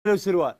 وسروال.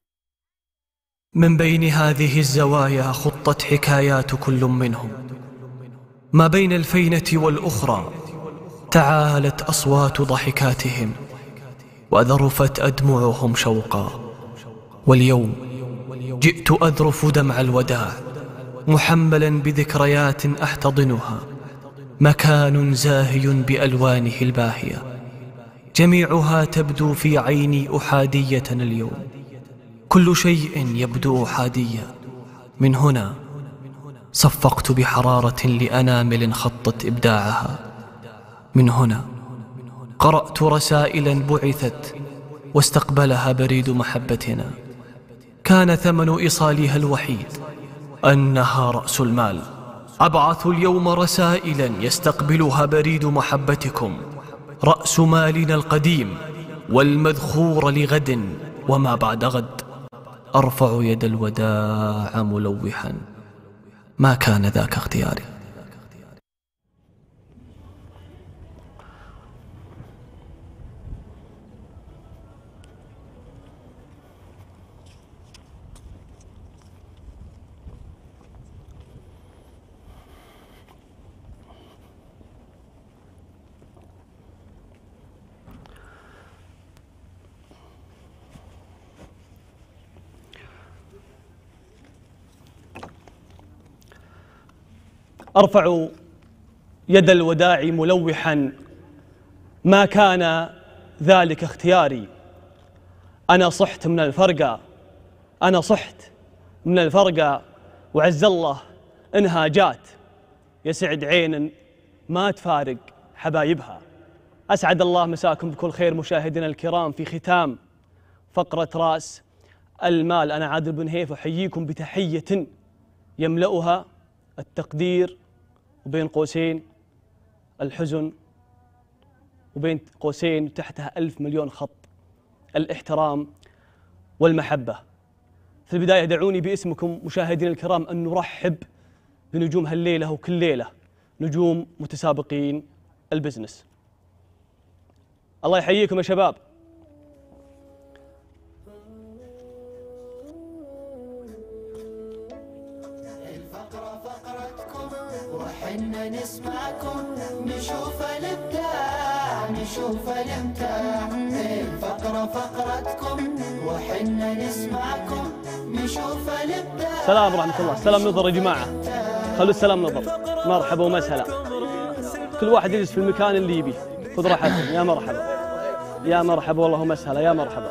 من بين هذه الزوايا خطت حكايات كل منهم، ما بين الفينة والأخرى تعالت أصوات ضحكاتهم وذرفت أدمعهم شوقا. واليوم جئت أذرف دمع الوداع محملا بذكريات أحتضنها، مكان زاهي بألوانه الباهية جميعها تبدو في عيني أحادية اليوم، كل شيء يبدو أحاديا. من هنا صفقت بحرارة لأنامل خطت إبداعها، من هنا قرأت رسائلا بعثت واستقبلها بريد محبتنا، كان ثمن إيصالها الوحيد أنها رأس المال. أبعث اليوم رسائلا يستقبلها بريد محبتكم، رأس مالنا القديم والمذخور لغد وما بعد غد. أرفع يد الوداع ملوحا، ما كان ذاك اختياري. أرفع يد الوداع ملوحا، ما كان ذلك اختياري. أنا صحت من الفرقة، أنا صحت من الفرقة، وعز الله إنها جات، يسعد عين ما تفارق حبايبها. أسعد الله مساكم بكل خير مشاهدينا الكرام في ختام فقرة رأس المال. أنا عادل بن هيف أحييكم بتحية يملأها التقدير وبين قوسين الحزن وبين قوسين تحتها 1000 مليون خط الاحترام والمحبة. في البداية دعوني باسمكم مشاهدينا الكرام أن نرحب بنجوم هالليلة وكل ليلة، نجوم متسابقين البزنس. الله يحييكم يا شباب. وحنا نسمعكم نشوف الابداع، نشوف الامتاع. الفقرة فقرتكم وحنا نسمعكم نشوف الابداع. السلام ورحمة الله. السلام نظر يا جماعة، خلوا السلام نظر. مرحبا ومسهلا، كل واحد يجلس في المكان اللي يبيه، خذ راحتكم. يا مرحبا يا مرحبا والله مسهلا. يا مرحبا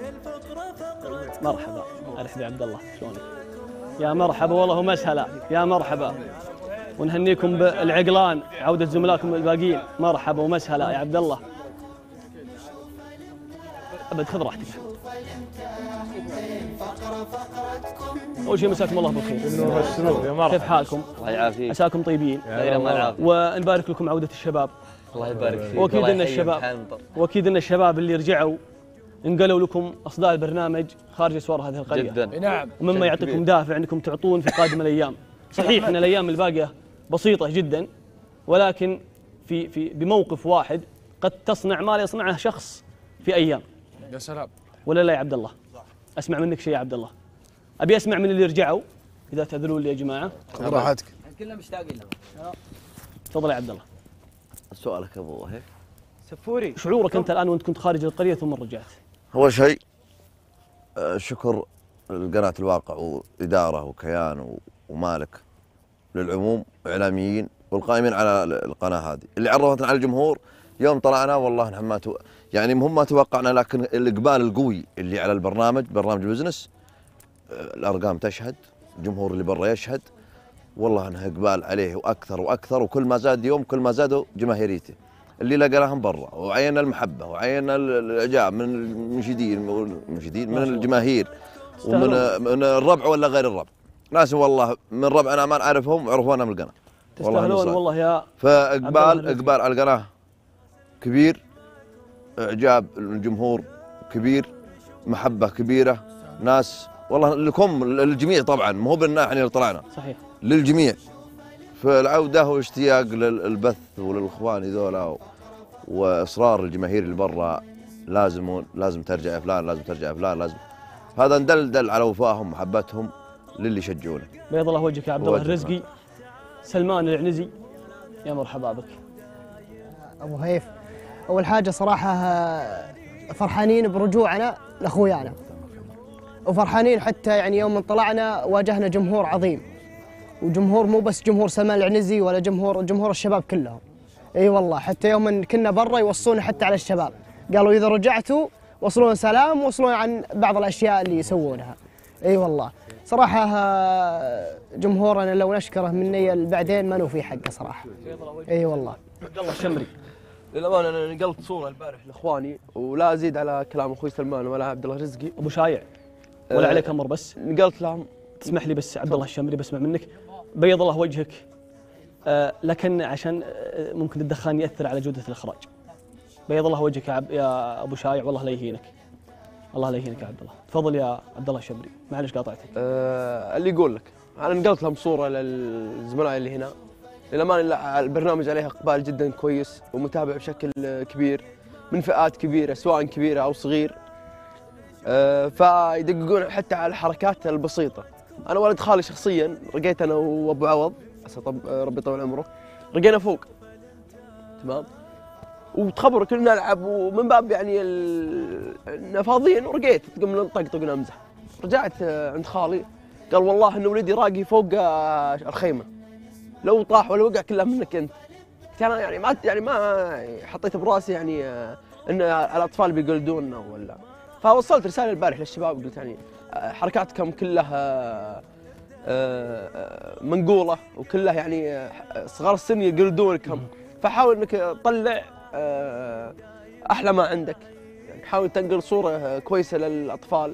مرحبا. ارحب يا عبد الله، شلونك؟ يا مرحبا والله مسهلا. يا مرحبا، ونهنيكم بالعقلان عودة زملائكم الباقيين. مرحبا ومسهلا يا عبد الله. أبد خذ راحتك. أول شيء مساكم الله بالخير. كيف حالكم؟ الله يعافيك. عساكم طيبين. الله ونبارك لكم عودة الشباب. الله يبارك فيك. وأكيد أن الشباب اللي رجعوا انقلوا لكم أصداء البرنامج خارج أسوار هذه القرية جدا. نعم. ومما يعطيكم دافع أنكم تعطون في قادم الأيام. صحيح أن الأيام الباقية بسيطة جدا، ولكن في بموقف واحد قد تصنع ما لا يصنعه شخص في أيام. يا سلام. ولا لا يا عبد الله؟ أسمع منك شيء يا عبد الله. أبي أسمع من اللي رجعوا إذا تأذنون لي يا جماعة. راحتك. كلنا مشتاقين له. تفضل يا عبد الله. سؤالك أبو وهيب. سفوري، شعورك أنت الآن وأنت كنت خارج القرية ثم رجعت؟ أول شيء شكر لقناة الواقع وإدارة وكيان ومالك للعموم إعلاميين والقائمين على القناة هذه اللي عرفتنا على الجمهور. يوم طلعنا والله نحن ما توقعنا، لكن الإقبال القوي اللي على برنامج بزنس، الأرقام تشهد، الجمهور اللي برا يشهد، والله انها إقبال عليه وأكثر وأكثر، وكل ما زاد يوم كل ما زادوا جماهيريته اللي لقاهم برا، وعينا المحبة وعينا الإعجاب من المنشدين من الجماهير ومن الربع ولا غير الربع. ناس والله من ربعنا ما نعرفهم عرفونا من القناة. تستاهلون والله يا فإقبال على القناة كبير، إعجاب الجمهور كبير، محبة كبيرة، ناس والله لكم للجميع طبعا، مو بالنا احنا اللي طلعنا، صحيح للجميع. فالعودة واشتياق للبث وللإخوان ذولا وإصرار الجماهير اللي برا لازم ترجع يا فلان، لازم ترجع يا فلان، لازم. هذا دل على وفائهم ومحبتهم للي يشجعونه. بيض الله وجهك يا عبد الله الرزقي. سلمان العنزي، يا مرحبا بك. ابو هيف، اول حاجه صراحه فرحانين برجوعنا لاخويانا، وفرحانين حتى يعني يوم من طلعنا واجهنا جمهور عظيم، وجمهور مو بس جمهور سلمان العنزي ولا جمهور الشباب كلهم. اي والله حتى يوم كنا برا يوصونا حتى على الشباب، قالوا اذا رجعتوا وصلونا سلام، وصلونا عن بعض الاشياء اللي يسوونها. اي والله صراحه جمهورنا لو نشكره من بعدين ما نوفي حقه صراحه. اي والله. عبد الله الشمري. للأمانة أنا نقلت صورة البارح لإخواني، ولا أزيد على كلام أخوي سلمان ولا عبد الله الرزقي. أبو شايع ولا عليك أمر، بس نقلت لهم. تسمح لي بس عبد الله الشمري بسمع منك. بيض الله وجهك. لكن عشان ممكن الدخان يأثر على جودة الإخراج. بيض الله وجهك يا أبو شايع، والله لا يهينك. الله لا يهينك يا عبد الله. تفضل يا عبد الله الشمري، معلش قاطعتك. اللي يقول لك أنا نقلت لهم صورة للزملاء اللي هنا. للأمانة البرنامج عليه إقبال جدا كويس ومتابع بشكل كبير من فئات كبيرة سواء كبيرة أو صغير. فيدققون حتى على الحركات البسيطة. أنا ولد خالي شخصيا رقيت أنا وأبو عوض ربي يطول عمره، رقينا فوق تمام، وتخبروا كلنا نلعب ومن باب يعني إننا فاضيين، ورقيت قمنا نطقطق ونمزح. رجعت عند خالي قال والله إن ولدي راقي فوق الخيمة، لو طاح ولا وقع كلها منك انت. انا يعني ما حطيت براسي يعني ان الاطفال بيقلدوننا ولا. فوصلت رساله البارح للشباب قلت يعني حركاتكم كلها منقوله وكلها يعني صغار السن يقلدونكم، فحاول انك تطلع احلى ما عندك، يعني حاول تنقل صوره كويسه للاطفال.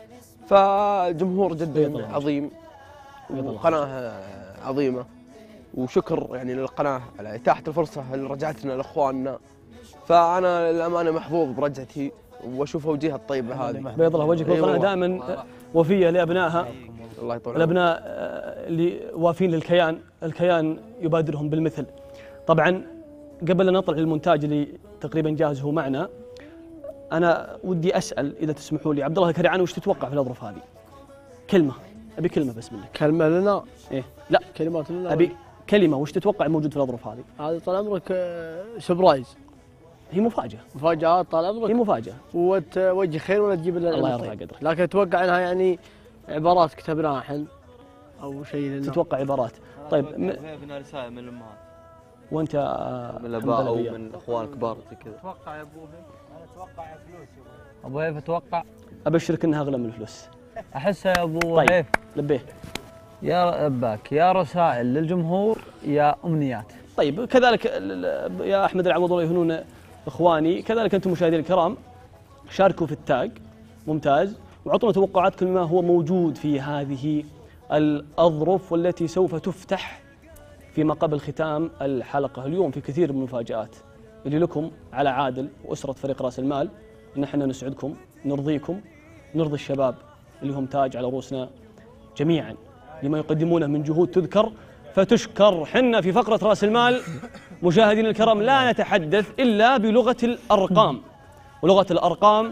فجمهور جدا عظيم وقناه عظيمه، وشكر يعني للقناة على إتاحة الفرصة اللي رجعتنا لإخواننا. فأنا للأمانة محظوظ برجعتي وأشوف وجيهها الطيبة هذه. بيض الله وجهك. والقناة دائما وفية لأبنائها. الله يطول الأبناء اللي وافين للكيان، الكيان يبادرهم بالمثل. طبعا قبل أن نطلع للمونتاج اللي تقريبا جاهز هو معنا، أنا ودي أسأل إذا تسمحوا لي عبد الله الكريعاني، وش تتوقع في الأظرف هذه؟ كلمة، أبي كلمة بس منك. كلمة لنا؟ إيه لا كلمات لنا. أبي كلمة، وش تتوقع موجود في الأظرف هذه؟ هذا طال عمرك سبرايز. هي مفاجأة. مفاجآت طال عمرك. هي مفاجأة. وتوجه خير ولا تجيب لنا الله يرفع قدرك. لكن اتوقع انها يعني عبارات كتبناها احنا او شيء لنا. تتوقع عبارات. طيب فينا رسائل من الامهات. وانت من الاباء او من اخوان كبار زي كذا. اتوقع يا ابو هيف. انا اتوقع فلوس. ابو هيف اتوقع. ابشرك انها اغلى من الفلوس. احسها يا ابو طيب. هيف. لبيه. يا رباك يا رسائل للجمهور يا امنيات. طيب كذلك يا احمد العوض الله يهنون اخواني، كذلك انتم مشاهدينا الكرام شاركوا في التاج، ممتاز، واعطونا توقعاتكم ما هو موجود في هذه الاظرف والتي سوف تفتح فيما قبل ختام الحلقه. اليوم في كثير من المفاجآت اللي لكم على عادل واسره فريق راس المال، ان احنا نسعدكم، نرضيكم، نرضي الشباب اللي هم تاج على رؤوسنا جميعا لما يقدمونه من جهود تذكر فتشكر. حنا في فقرة رأس المال مشاهدينا الكرام لا نتحدث إلا بلغة الأرقام، ولغة الأرقام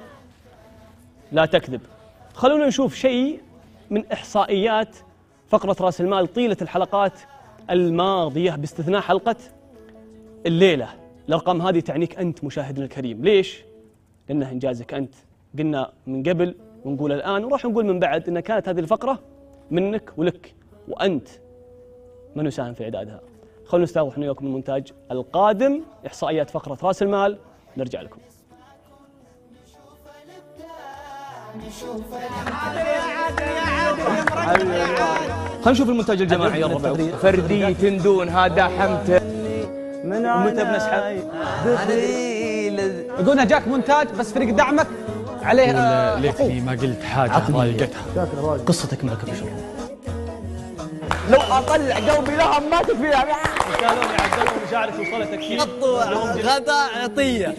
لا تكذب. خلونا نشوف شيء من إحصائيات فقرة رأس المال طيلة الحلقات الماضية باستثناء حلقة الليلة. الأرقام هذه تعنيك أنت مشاهدنا الكريم. ليش؟ لأنها إنجازك أنت. قلنا من قبل ونقول الآن وراح نقول من بعد أن كانت هذه الفقرة منك ولك، وأنت من يساهم في إعدادها. خلونا نستوضح وياكم المونتاج القادم، إحصائيات فقرة رأس المال، نرجع لكم. خلينا نشوف المونتاج الجماعي يا الربع. فردي تندون هذا حمته ومتى بنسحب؟ يقولنا جاك مونتاج بس فريق دعمك عليه ليتني ما قلت حاجة ضايقتها. قصتك معك بشر. لو اطلع قلبي لهم ما تفيها. قالوا لي عبد الله مش عارف وصلت اكيد. غدا عطيه.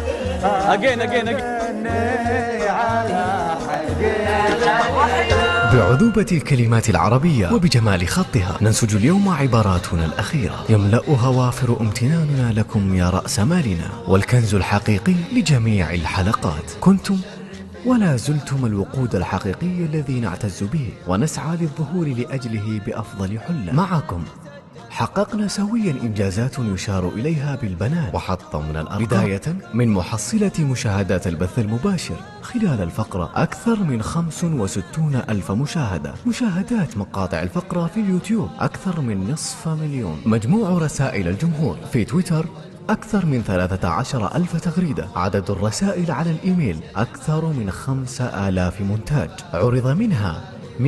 اجين بعذوبة الكلمات العربية وبجمال خطها ننسج اليوم عباراتنا الأخيرة يملأها وافر امتناننا لكم يا رأس مالنا والكنز الحقيقي لجميع الحلقات. كنتم ولا زلتم الوقود الحقيقي الذي نعتز به ونسعى للظهور لأجله بأفضل حلة. معكم حققنا سويا إنجازات يشار إليها بالبنان وحطا من الأرقام، بداية من محصلة مشاهدات البث المباشر خلال الفقرة أكثر من 65,000 مشاهدة، مشاهدات مقاطع الفقرة في اليوتيوب أكثر من 500,000، مجموع رسائل الجمهور في تويتر أكثر من 13,000 تغريدة، عدد الرسائل على الإيميل أكثر من 5,000 منتاج، عرض منها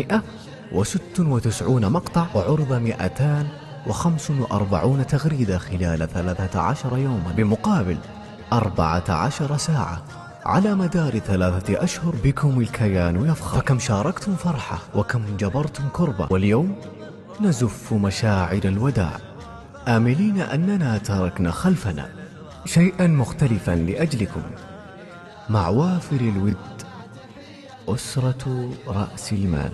196 مقطع وعرض 245 تغريدة خلال 13 يوما بمقابل 14 ساعة على مدار 3 أشهر. بكم الكيان يفخر، فكم شاركتم فرحة وكم جبرتم كربة، واليوم نزف مشاعر الوداع آملين أننا تركنا خلفنا شيئا مختلفا لأجلكم. مع وافر الود أسرة رأس المال.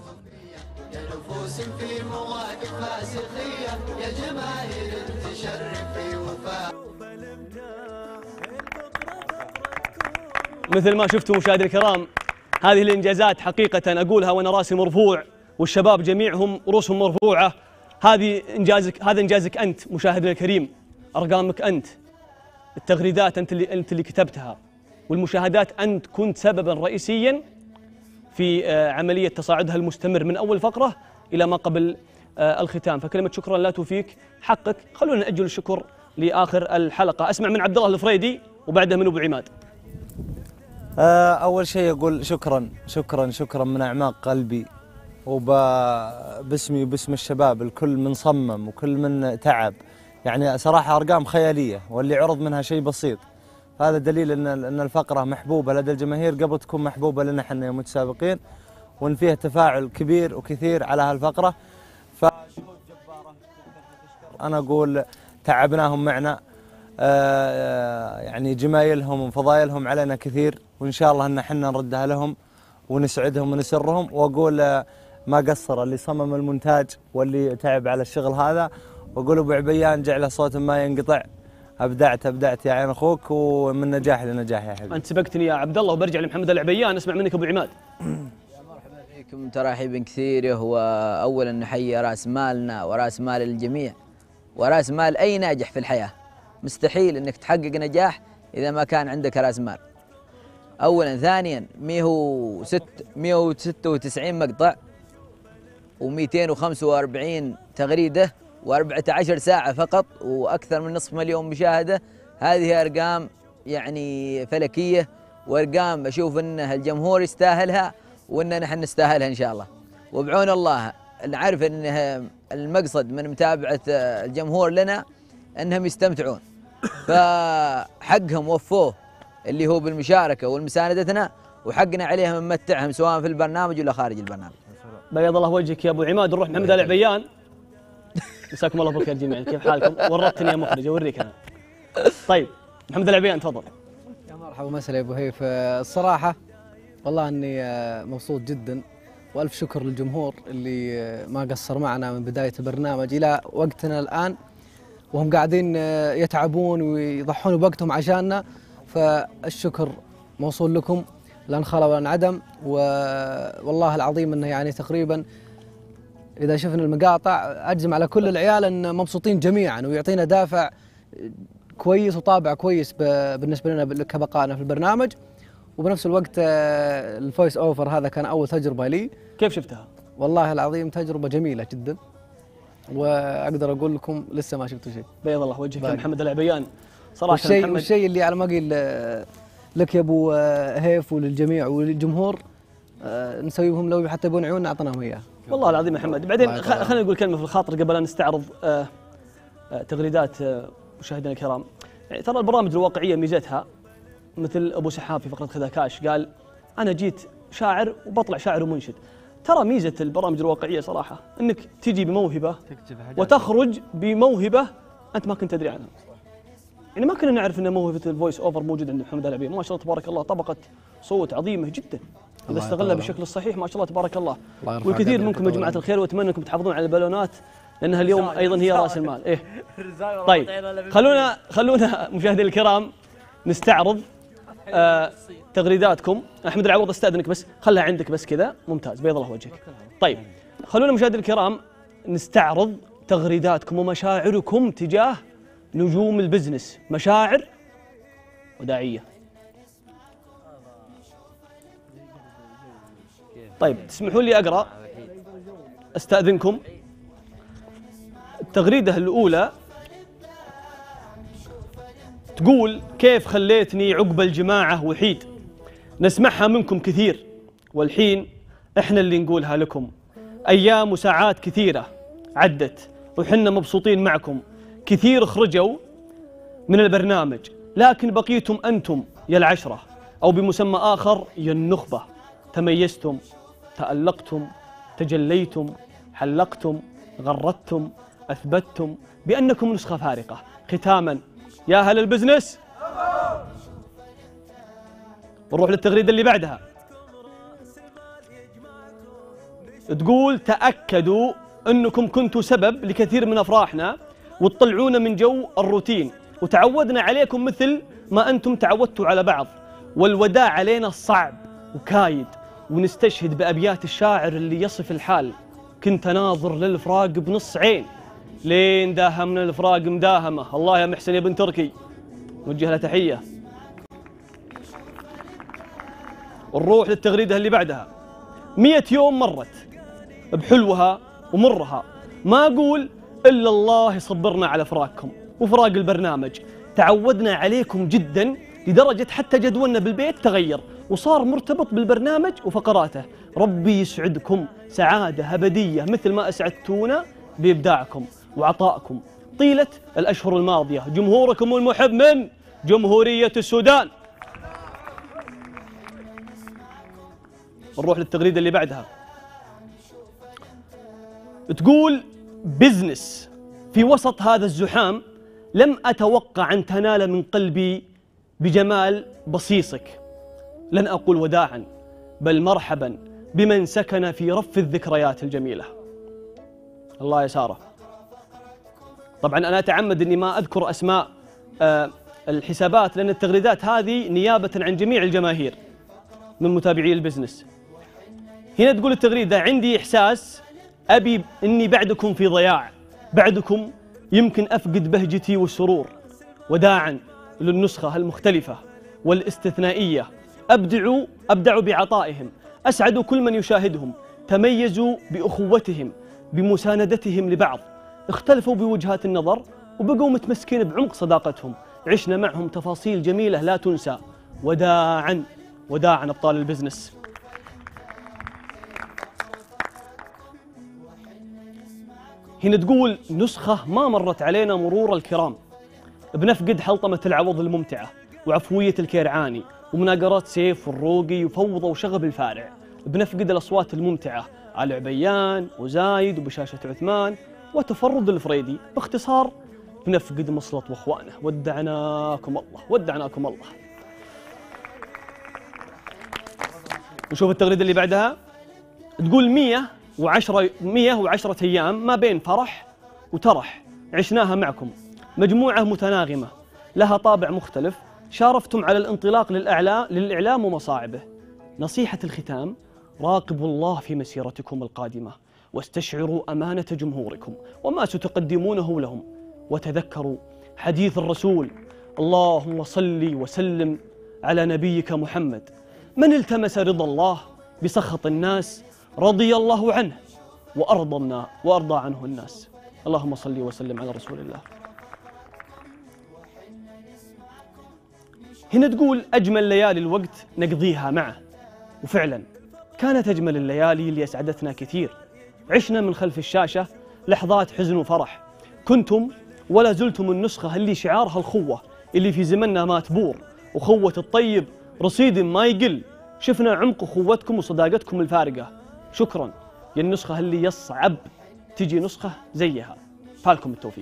في مواقف فاسقية يا جماهير تشرف في وفاء. مثل ما شفتوا مشاهدينا الكرام، هذه الإنجازات حقيقة أقولها وأنا راسي مرفوع والشباب جميعهم رؤوسهم مرفوعة. هذا إنجازك أنت مشاهدنا الكريم، أرقامك أنت، التغريدات أنت اللي كتبتها، والمشاهدات أنت كنت سببا رئيسيا في عملية تصاعدها المستمر من أول فقرة إلى ما قبل الختام. فكلمة شكرا لا توفيك حقك. خلونا نأجل الشكر لآخر الحلقة. أسمع من عبد الله الفريدي وبعدها من أبو عماد. أول شيء أقول شكرا شكرا شكرا من أعماق قلبي وباسمي وباسم الشباب، الكل من صمم وكل من تعب. يعني صراحة أرقام خيالية، واللي عرض منها شيء بسيط. هذا دليل أن الفقرة محبوبة لدى الجماهير قبل تكون محبوبة لنا احنا يا متسابقين، وأن فيها تفاعل كبير وكثير على هالفقرة. فشهود جبارة أنا أقول تعبناهم معنا، يعني جمايلهم وفضايلهم علينا كثير، وإن شاء الله أن احنا نردها لهم ونسعدهم ونسرهم. وأقول ما قصر اللي صمم المونتاج واللي تعب على الشغل هذا. وأقول أبو عبيان جعله صوت ما ينقطع. أبدعت يا عين أخوك، ومن نجاح لنجاح يا حبيبي. أنت سبقتني يا عبد الله، وبرجع لمحمد العبيان. أسمع منك أبو عماد. يا مرحبا فيكم، ترحيب كثير. هو أولا نحيي رأس مالنا ورأس مال الجميع ورأس مال أي ناجح في الحياة. مستحيل أنك تحقق نجاح إذا ما كان عندك رأس مال. أولا. ثانيا 196 مقطع و245 تغريدة و14 ساعة فقط وأكثر من نصف مليون مشاهدة. هذه أرقام يعني فلكية، وأرقام أشوف أن الجمهور يستاهلها وأن نحن نستاهلها إن شاء الله. وبعون الله نعرف أن المقصد من متابعة الجمهور لنا أنهم يستمتعون، فحقهم وفوه اللي هو بالمشاركة والمساندتنا، وحقنا عليهم نمتعهم سواء في البرنامج ولا خارج البرنامج. بيض الله وجهك يا أبو عماد. نروح محمد العبيان. مساكم الله بالخير جميعا، كيف حالكم؟ ورطتني يا مخرج اوريك انا. طيب محمد العبيان تفضل. يا مرحبا مساء ابو هيف. الصراحه والله اني مبسوط جدا، والف شكر للجمهور اللي ما قصر معنا من بدايه البرنامج الى وقتنا الان، وهم قاعدين يتعبون ويضحون بوقتهم عشاننا. فالشكر موصول لكم لا نخلى ولا نعدم. والله العظيم انه يعني تقريبا إذا شفنا المقاطع أجزم على كل العيال أن مبسوطين جميعا، ويعطينا دافع كويس وطابع كويس بالنسبة لنا كبقائنا في البرنامج. وبنفس الوقت الفويس أوفر هذا كان أول تجربة لي. كيف شفتها؟ والله العظيم تجربة جميلة جدا، وأقدر أقول لكم لسه ما شفتوا شيء. بيض الله وجهك يا محمد العبيان. صراحة والشيء اللي على ما قيل لك يا أبو هيف وللجميع وللجمهور نسويهم لو حتى يبون عيوننا أعطناهم إياه. والله العظيم يا محمد. بعدين خلينا نقول كلمة في الخاطر قبل أن نستعرض تغريدات مشاهدينا الكرام. يعني ترى البرامج الواقعية ميزتها مثل أبو سحاب في فقرة خذا كاش قال أنا جيت شاعر وبطلع شاعر ومنشد. ترى ميزة البرامج الواقعية صراحة أنك تجي بموهبة وتخرج بموهبة أنت ما كنت تدري عنها. يعني ما كنا نعرف أن موهبة الفويس أوفر موجود عند محمد العبيد. ما شاء الله تبارك الله، طبقة صوت عظيمة جدا. إذا استغلها بالشكل الصحيح ما شاء الله تبارك الله. الله يرفع والكثير قدرك منكم يا جماعة الخير، وأتمنى أنكم تحافظون على البالونات لأنها اليوم أيضا هي رأس المال. إيه طيب خلونا مشاهدينا الكرام نستعرض تغريداتكم. أحمد العوض استأذنك بس خلها عندك بس كذا، ممتاز بيض الله وجهك. طيب خلونا مشاهدينا الكرام نستعرض تغريداتكم ومشاعركم تجاه نجوم البزنس، مشاعر وداعية. طيب تسمحوا لي أقرأ، أستأذنكم. التغريدة الأولى تقول: كيف خليتني عقب الجماعة وحيد، نسمعها منكم كثير والحين إحنا اللي نقولها لكم. أيام وساعات كثيرة عدت وحنا مبسوطين معكم، كثير خرجوا من البرنامج لكن بقيتم أنتم يا العشرة، أو بمسمى آخر يا النخبة. تميزتم، تألقتم، تجليتم، حلقتم، غردتم، أثبتتم بأنكم نسخة فارقة. ختاما يا أهل البزنس، ونروح للتغريدة اللي بعدها. تقول: تأكدوا أنكم كنتوا سبب لكثير من أفراحنا وتطلعونا من جو الروتين، وتعودنا عليكم مثل ما أنتم تعودتوا على بعض، والوداع علينا صعب وكايد. ونستشهد بأبيات الشاعر اللي يصف الحال: كنت ناظر للفراق بنص عين لين داهمنا الفراق مداهمة. الله يا محسن يا بن تركي، نوجه له تحية. ونروح للتغريدة اللي بعدها. 100 يوم مرت بحلوها ومرها، ما أقول إلا الله يصبرنا على فراقكم وفراق البرنامج. تعودنا عليكم جدا لدرجة حتى جدولنا بالبيت تغير وصار مرتبط بالبرنامج وفقراته. ربي يسعدكم سعادة أبدية مثل ما أسعدتونا بإبداعكم وعطائكم طيلة الأشهر الماضية. جمهوركم المحب من جمهورية السودان. نروح للتغريدة اللي بعدها. تقول: بزنس في وسط هذا الزحام لم أتوقع أن تنال من قلبي بجمال بصيصك. لن أقول وداعا بل مرحبا بمن سكن في رف الذكريات الجميلة. الله يا سارة. طبعا أنا أتعمد أني ما أذكر أسماء الحسابات لأن التغريدات هذه نيابة عن جميع الجماهير من متابعي البزنس. هنا تقول التغريدة: عندي إحساس أبي أني بعدكم في ضياع، بعدكم يمكن أفقد بهجتي والسرور. وداعا للنسخة المختلفة والاستثنائية، أبدعوا بعطائهم، أسعدوا كل من يشاهدهم، تميزوا بأخوتهم بمساندتهم لبعض، اختلفوا بوجهات النظر وبقوا متمسكين بعمق صداقتهم. عشنا معهم تفاصيل جميلة لا تنسى. وداعا وداعا أبطال البزنس. هنا تقول: نسخة ما مرت علينا مرور الكرام، بنفقد حلطمة العوض الممتعة وعفوية الكيرعاني ومناقرات سيف والروقي وفوضى وشغب الفارع. بنفقد الأصوات الممتعة على عبيان وزايد وبشاشة عثمان وتفرد الفريدي. باختصار بنفقد مصلط واخوانه. ودعناكم الله، ودعناكم الله. نشوف التغريدة اللي بعدها. تقول: 110 أيام ما بين فرح وترح عشناها معكم، مجموعة متناغمة لها طابع مختلف، شارفتم على الانطلاق للإعلام ومصاعبه. نصيحة الختام: راقبوا الله في مسيرتكم القادمة، واستشعروا أمانة جمهوركم وما ستقدمونه لهم، وتذكروا حديث الرسول: اللهم صل وسلم على نبيك محمد، من التمس رضا الله بسخط الناس رضي الله عنه وأرضى عنه الناس. اللهم صل وسلم على رسول الله. هنا تقول: أجمل ليالي الوقت نقضيها معه، وفعلا كانت أجمل الليالي اللي أسعدتنا كثير. عشنا من خلف الشاشة لحظات حزن وفرح. كنتم ولا زلتم النسخة اللي شعارها الخوة اللي في زمننا ما تبور، وخوة الطيب رصيد ما يقل. شفنا عمق أخوتكم وصداقتكم الفارقة. شكرا يا النسخة اللي يصعب تجي نسخة زيها. فالكم التوفيق.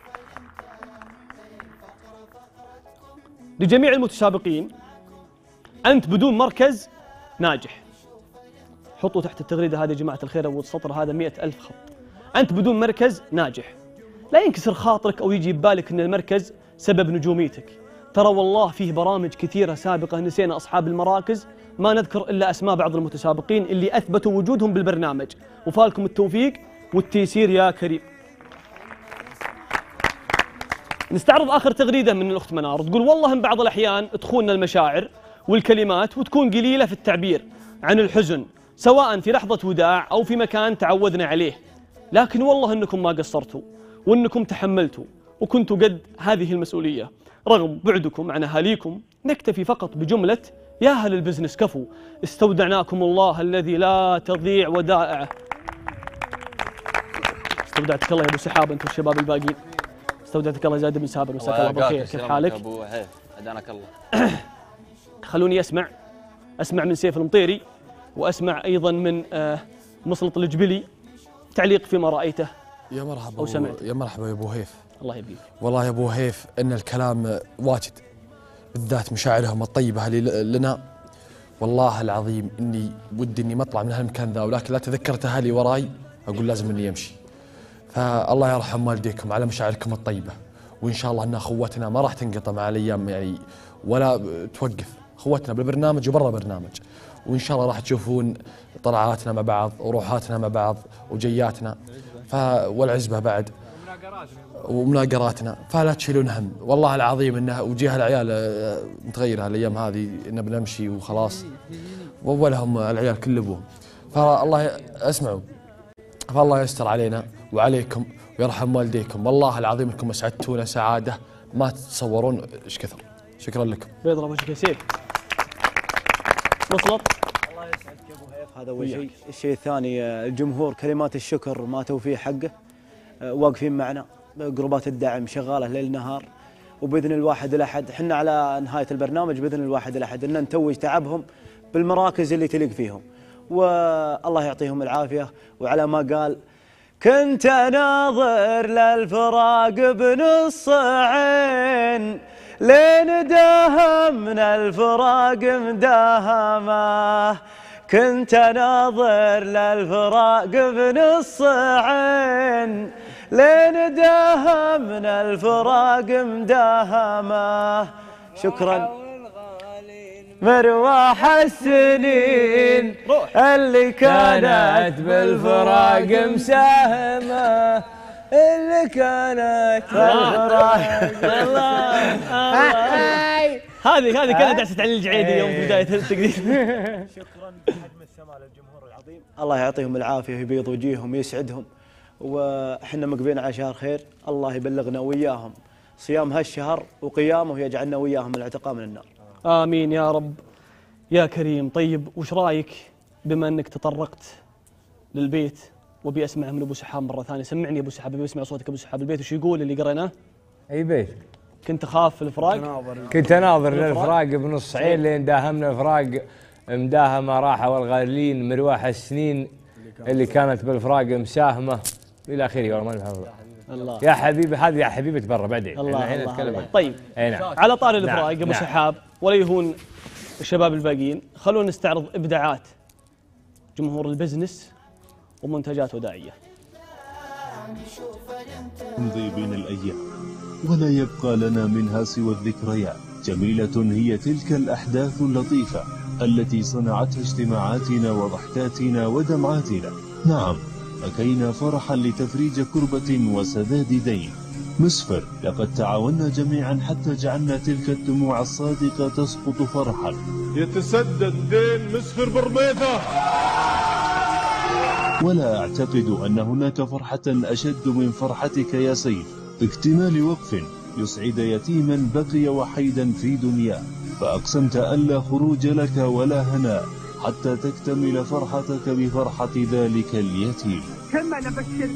لجميع المتسابقين أنت بدون مركز ناجح. حطوا تحت التغريدة هذه يا جماعة الخير أو السطر هذا 100,000 خط. أنت بدون مركز ناجح. لا ينكسر خاطرك أو يجي ببالك أن المركز سبب نجوميتك. ترى والله فيه برامج كثيرة سابقة نسينا أصحاب المراكز، ما نذكر إلا أسماء بعض المتسابقين اللي أثبتوا وجودهم بالبرنامج. وفالكم التوفيق والتيسير يا كريم. نستعرض آخر تغريدة من الأخت منار، تقول والله من بعض الأحيان تخوننا المشاعر والكلمات وتكون قليلة في التعبير عن الحزن، سواء في لحظة وداع أو في مكان تعودنا عليه، لكن والله أنكم ما قصرتوا وأنكم تحملتوا وكنتوا قد هذه المسؤولية. رغم بعدكم عن أهاليكم نكتفي فقط بجملة يا أهل البزنس كفو، استودعناكم الله الذي لا تضيع ودائعه. استودعتك الله يا أبو سحاب أنت والشباب الباقيين. استودعتك الله زاد بن سابر، مساك الله بالخير. كيف حالك؟ ابو هيف هدانك الله. خلوني اسمع من سيف المطيري واسمع ايضا من مسلط الجبلي تعليق فيما رايته. يا مرحبا او سمعت. يا مرحبا يا ابو هيف. الله يبقيك. والله يا ابو هيف ان الكلام واجد، بالذات مشاعرهم الطيبه لنا. والله العظيم اني ودي اني ما اطلع من هالمكان ذا، ولكن لا تذكرت اهلي وراي اقول لازم اني امشي. فالله يرحم والديكم على مشاعركم الطيبه، وان شاء الله ان اخوتنا ما راح تنقطع مع الايام يعني ولا توقف، اخوتنا بالبرنامج وبرا البرنامج، وان شاء الله راح تشوفون طلعاتنا مع بعض وروحاتنا مع بعض وجياتنا والعزبه بعد ومناقراتنا، فلا تشيلون هم. والله العظيم انه وجيه العيال متغيره الايام هذه، انه بنمشي وخلاص وولهم العيال كل ابوهم. فالله اسمعوا، فالله يستر علينا وعليكم ويرحم والديكم. والله العظيم انكم اسعدتونا سعاده ما تتصورون ايش كثر. شكرا لكم. بيضرب وجهك يا سيف. مسلط. الله يسعدك يا ابو هيف. هذا اول شيء. الشيء الثاني الجمهور كلمات الشكر ما توفيه حقه، واقفين معنا، جروبات الدعم شغاله ليل نهار، وباذن الواحد الاحد احنا على نهايه البرنامج باذن الواحد الاحد ان نتوج تعبهم بالمراكز اللي تليق فيهم، والله يعطيهم العافيه. وعلى ما قال كنت اناظر للفراق بنص عين لين داهمنا الفراق مداهمه، كنت اناظر للفراق بنص عين لين داهمنا الفراق مداهمه. شكرا. مرواح السنين اللي كانت بالفراق مساهمه، اللي كانت بالفراق. هذه كانت دعسة علي الجعيدي يوم في بداية التقديم. شكرا بحجم السماء للجمهور العظيم، الله يعطيهم العافيه ويبيض وجيههم ويسعدهم، وحنا مقبلين على شهر خير، الله يبلغنا وياهم صيام هالشهر وقيامه ويجعلنا وياهم العتقاء من النار. آمين يا رب يا كريم. طيب وش رايك بما انك تطرقت للبيت، وبي اسمع من ابو سحاب مره ثانيه. سمعني يا ابو سحاب، ابي اسمع صوتك ابو سحاب. البيت وش يقول اللي قريناه؟ اي بيت. كنت اخاف في الفراق، كنت اناظر للفراق بنص عين لين داهمنا الفراق مداهمه، راحه والغالين مرواح السنين اللي كانت بالفراق مساهمه الى اخره. والله ما نفهم الله يا حبيبي، هذه يا حبيبي برا بعدين. الله هنا نتكلم. طيب نعم. على طاري الفراق ابو نعم. سحاب ولا يهون الشباب الباقيين، خلونا نستعرض ابداعات جمهور البزنس ومنتجات وداعيه. تمضي بين الايام ولا يبقى لنا منها سوى الذكريات. جميله هي تلك الاحداث اللطيفه التي صنعتها اجتماعاتنا وضحكاتنا ودمعاتنا. نعم، بكينا فرحا لتفريج كربة وسداد دين. مسفر، لقد تعاوننا جميعا حتى جعلنا تلك الدموع الصادقة تسقط فرحا. يتسدد دين مسفر برميثة. ولا أعتقد أن هناك فرحة أشد من فرحتك يا سيف باكتمال وقف يسعد يتيما بقي وحيدا في دنياه، فأقسمت ألا خروج لك ولا هناء حتى تكتمل فرحتك بفرحة ذلك اليتيم. كما نبشر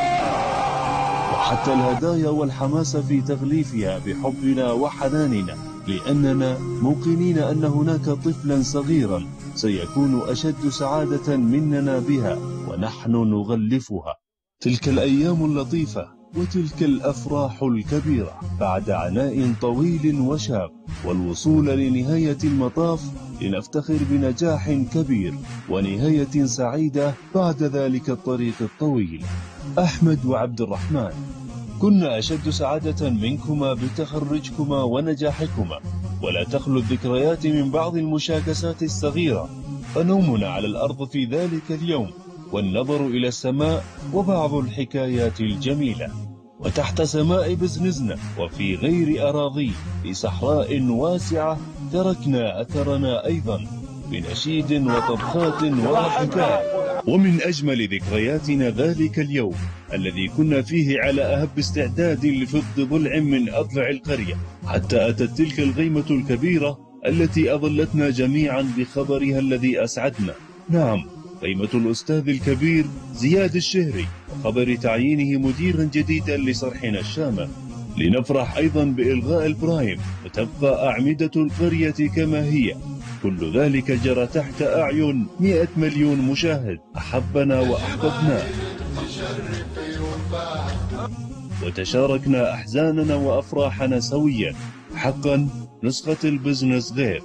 وحتى الهدايا والحماس في تغليفها بحبنا وحناننا، لأننا موقنين أن هناك طفلا صغيرا سيكون أشد سعادة مننا بها ونحن نغلفها. تلك الأيام اللطيفة وتلك الأفراح الكبيرة بعد عناء طويل وشاق، والوصول لنهاية المطاف لنفتخر بنجاح كبير ونهاية سعيدة بعد ذلك الطريق الطويل. أحمد وعبد الرحمن، كنا أشد سعادة منكما بتخرجكما ونجاحكما، ولا تخلو الذكريات من بعض المشاكسات الصغيرة، فنومنا على الأرض في ذلك اليوم والنظر إلى السماء وبعض الحكايات الجميلة. وتحت سماء بزنزنا وفي غير أراضي في صحراء واسعة تركنا أثرنا أيضا بنشيد وطبخات وضحكات. ومن أجمل ذكرياتنا ذلك اليوم الذي كنا فيه على أهب استعداد لفض ضلع من أضلع القرية، حتى أتت تلك الغيمة الكبيرة التي أظلتنا جميعا بخبرها الذي أسعدنا. نعم، غيمة الأستاذ الكبير زياد الشهري، وخبر تعيينه مديرا جديدا لصرحنا الشامخ. لنفرح أيضا بإلغاء البرايم وتبقى أعمدة القرية كما هي. كل ذلك جرى تحت أعين 100 مليون مشاهد أحبنا وأحببناه، وتشاركنا أحزاننا وأفراحنا سويا. حقا نسخة البزنس غير.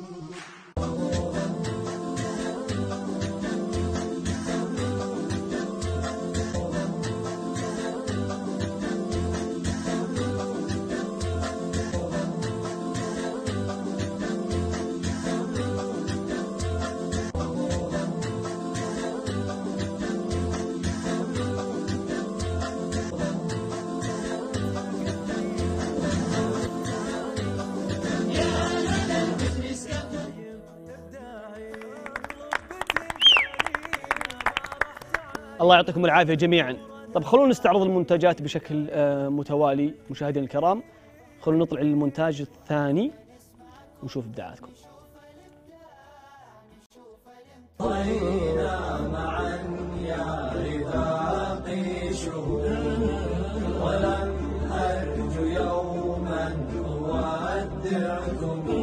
الله يعطيكم العافية جميعا. طب خلونا نستعرض المنتجات بشكل متوالي مشاهدينا الكرام. خلونا نطلع للمونتاج الثاني ونشوف ابداعاتكم. معا يا رفاقي شهور ولم أرجو يوما أودعكم.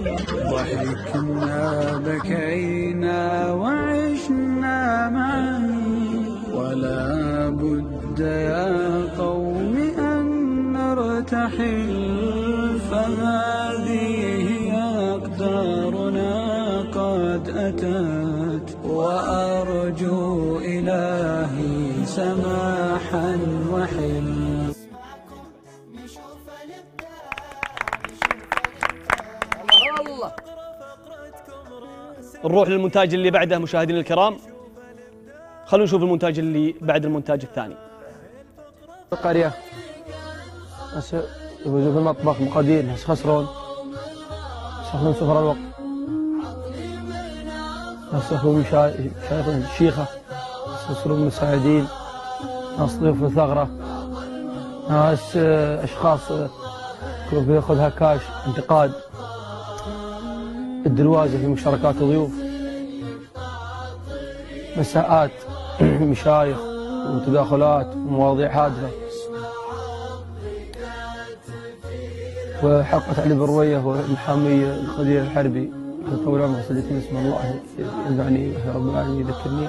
ضحكنا بكينا وعشنا معا ولا بد يا قوم أن نرتحل، فهذه هي أقدارنا قد أتت، وأرجو إلهي سماحا وحل. نروح للمونتاج اللي بعده مشاهدينا الكرام. خلونا نشوف المونتاج اللي بعد المونتاج الثاني. القرية يفوزوا في المطبخ مقادير ناس خسرون، يستخدمون سفر الوقت، ناس يستخدمون شايفون الشيخة، ناس يصيرون مساعدين، ناس ضيوف الثغرة، ناس أشخاص كل ياخذها كاش انتقاد، الدروازة في مشاركات الضيوف، مساءات مشايخ وتداخلات ومواضيع هادفة، وحلقة علي بروية والمحامي الخدير الحربي طول عمره سيدتي اسم الله ينفعني يا رب العالمين يذكرني.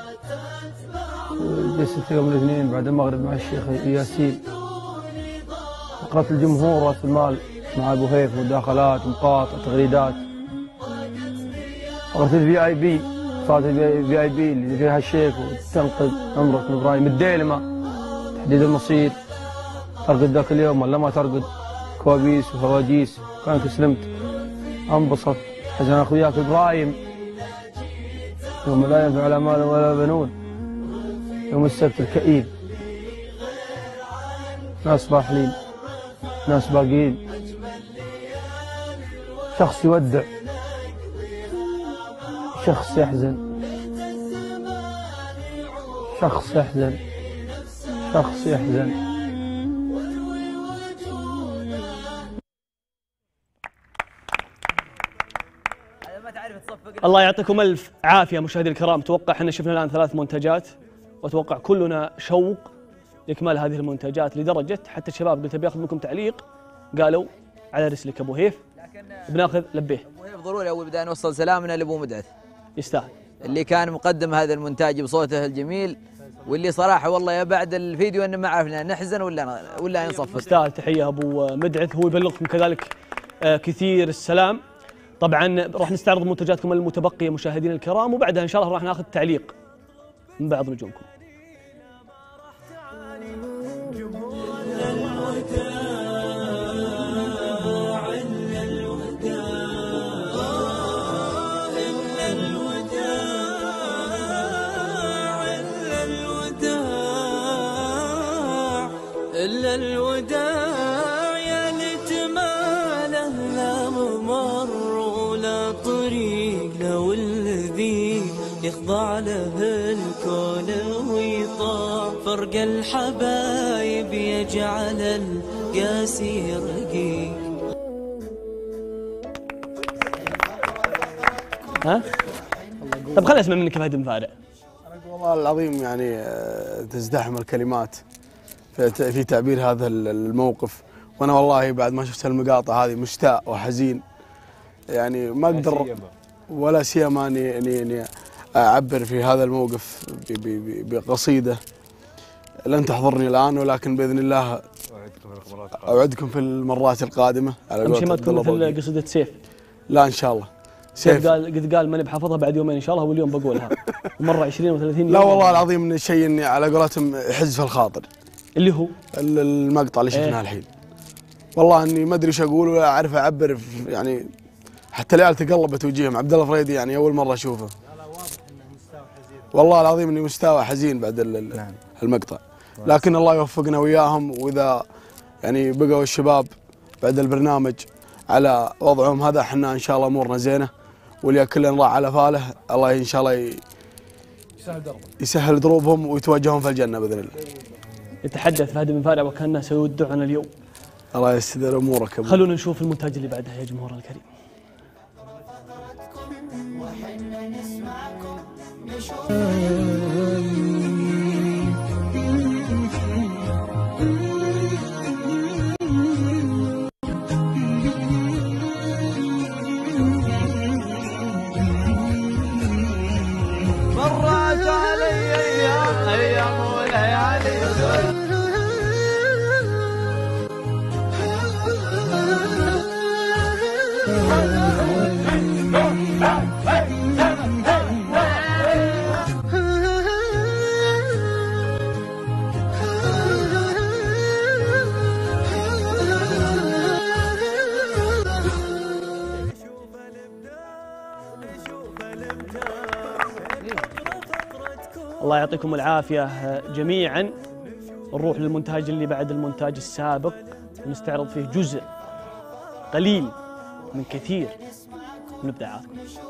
جلست يوم الاثنين بعد المغرب مع الشيخ ياسين، فقرة الجمهور رأس المال مع ابو هيف مداخلات مقاطع تغريدات. فقرة الفي اي بي صارت الفي اي بي اللي فيها الشيخ وتنقذ عمرك من ابراهيم الديلمة، تحديد المصير، ترقد ذاك اليوم ولا ما ترقد، كوابيس وفواجيس، كانك سلمت انبسط عشان اخذ وياك ابراهيم، يوم لا ينفع لا مال ولا بنون، يوم السبت الكئيب، ناس راحلين ناس باقيين، شخص يودع شخص يحزن، شخص يحزن، شخص يحزن. الله يعطيكم ألف عافية مشاهدي الكرام. توقع احنا شفنا الآن 3 منتجات، وأتوقع كلنا شوق لإكمال هذه المنتجات، لدرجة حتى الشباب قلت بياخذ منكم تعليق قالوا على رسلك أبو هيف، بناخذ لبيه. أبو هيف ضروري أول بداية نوصل سلامنا لأبو مدعث، يستاهل، اللي كان مقدم هذا المونتاج بصوته الجميل، واللي صراحة والله يا بعد الفيديو إن ما عرفنا نحزن ولا نصفق. يستاهل تحية أبو مدعث، هو يبلغكم كذلك كثير السلام. طبعا راح نستعرض منتجاتكم المتبقيه مشاهدينا الكرام، وبعدها ان شاء الله راح ناخذ تعليق من بعض نجومكم. إلا الوداع يا لجماله لا ممر ولا طريق، لو الذي يخضع له الكون ويطاع، فرق الحبايب يجعل القاسي رقيق. ها؟ طب خلينا نسمع منك يا فهد بن فارع. والله العظيم يعني تزدحم الكلمات في تعبير هذا الموقف، وانا والله بعد ما شفت المقاطع هذه مشتاق وحزين، يعني ما اقدر ولا سيما اني اعبر في هذا الموقف بقصيده لن تحضرني الان، ولكن باذن الله اوعدكم في المرات القادمه. على امشي ما تكون مثل قصيده سيف. لا ان شاء الله. سيف قال ماني بحافظها بعد يومين ان شاء الله، واليوم بقولها ومره 20 و30 يوم. لا والله العظيم ان شيء اني على قولتهم حز في الخاطر، اللي هو المقطع اللي شفناه الحين. والله اني ما ادري ايش اقول ولا اعرف اعبر، يعني حتى العيال تقلبت وجيههم. عبد الله فريدي يعني اول مره اشوفه. والله العظيم اني مستوى حزين بعد المقطع، لكن الله يوفقنا وياهم، واذا يعني بقوا الشباب بعد البرنامج على وضعهم هذا، احنا ان شاء الله امورنا زينه، واللي كلنا راح على فاله الله ان شاء الله يسهل دروبهم ويتواجهون في الجنه باذن الله. يتحدث فهد بن فارع وكانه سيودعنا اليوم. الله يستر امورك. خلونا نشوف المونتاج اللي بعدها يا جمهورنا الكريم. وحنا نسمعكم مرات علي ايام وليالي الله يعطيكم العافية جميعا. نروح للمونتاج اللي بعد المونتاج السابق، ونستعرض فيه جزء قليل من كثير من إبداعاتكم.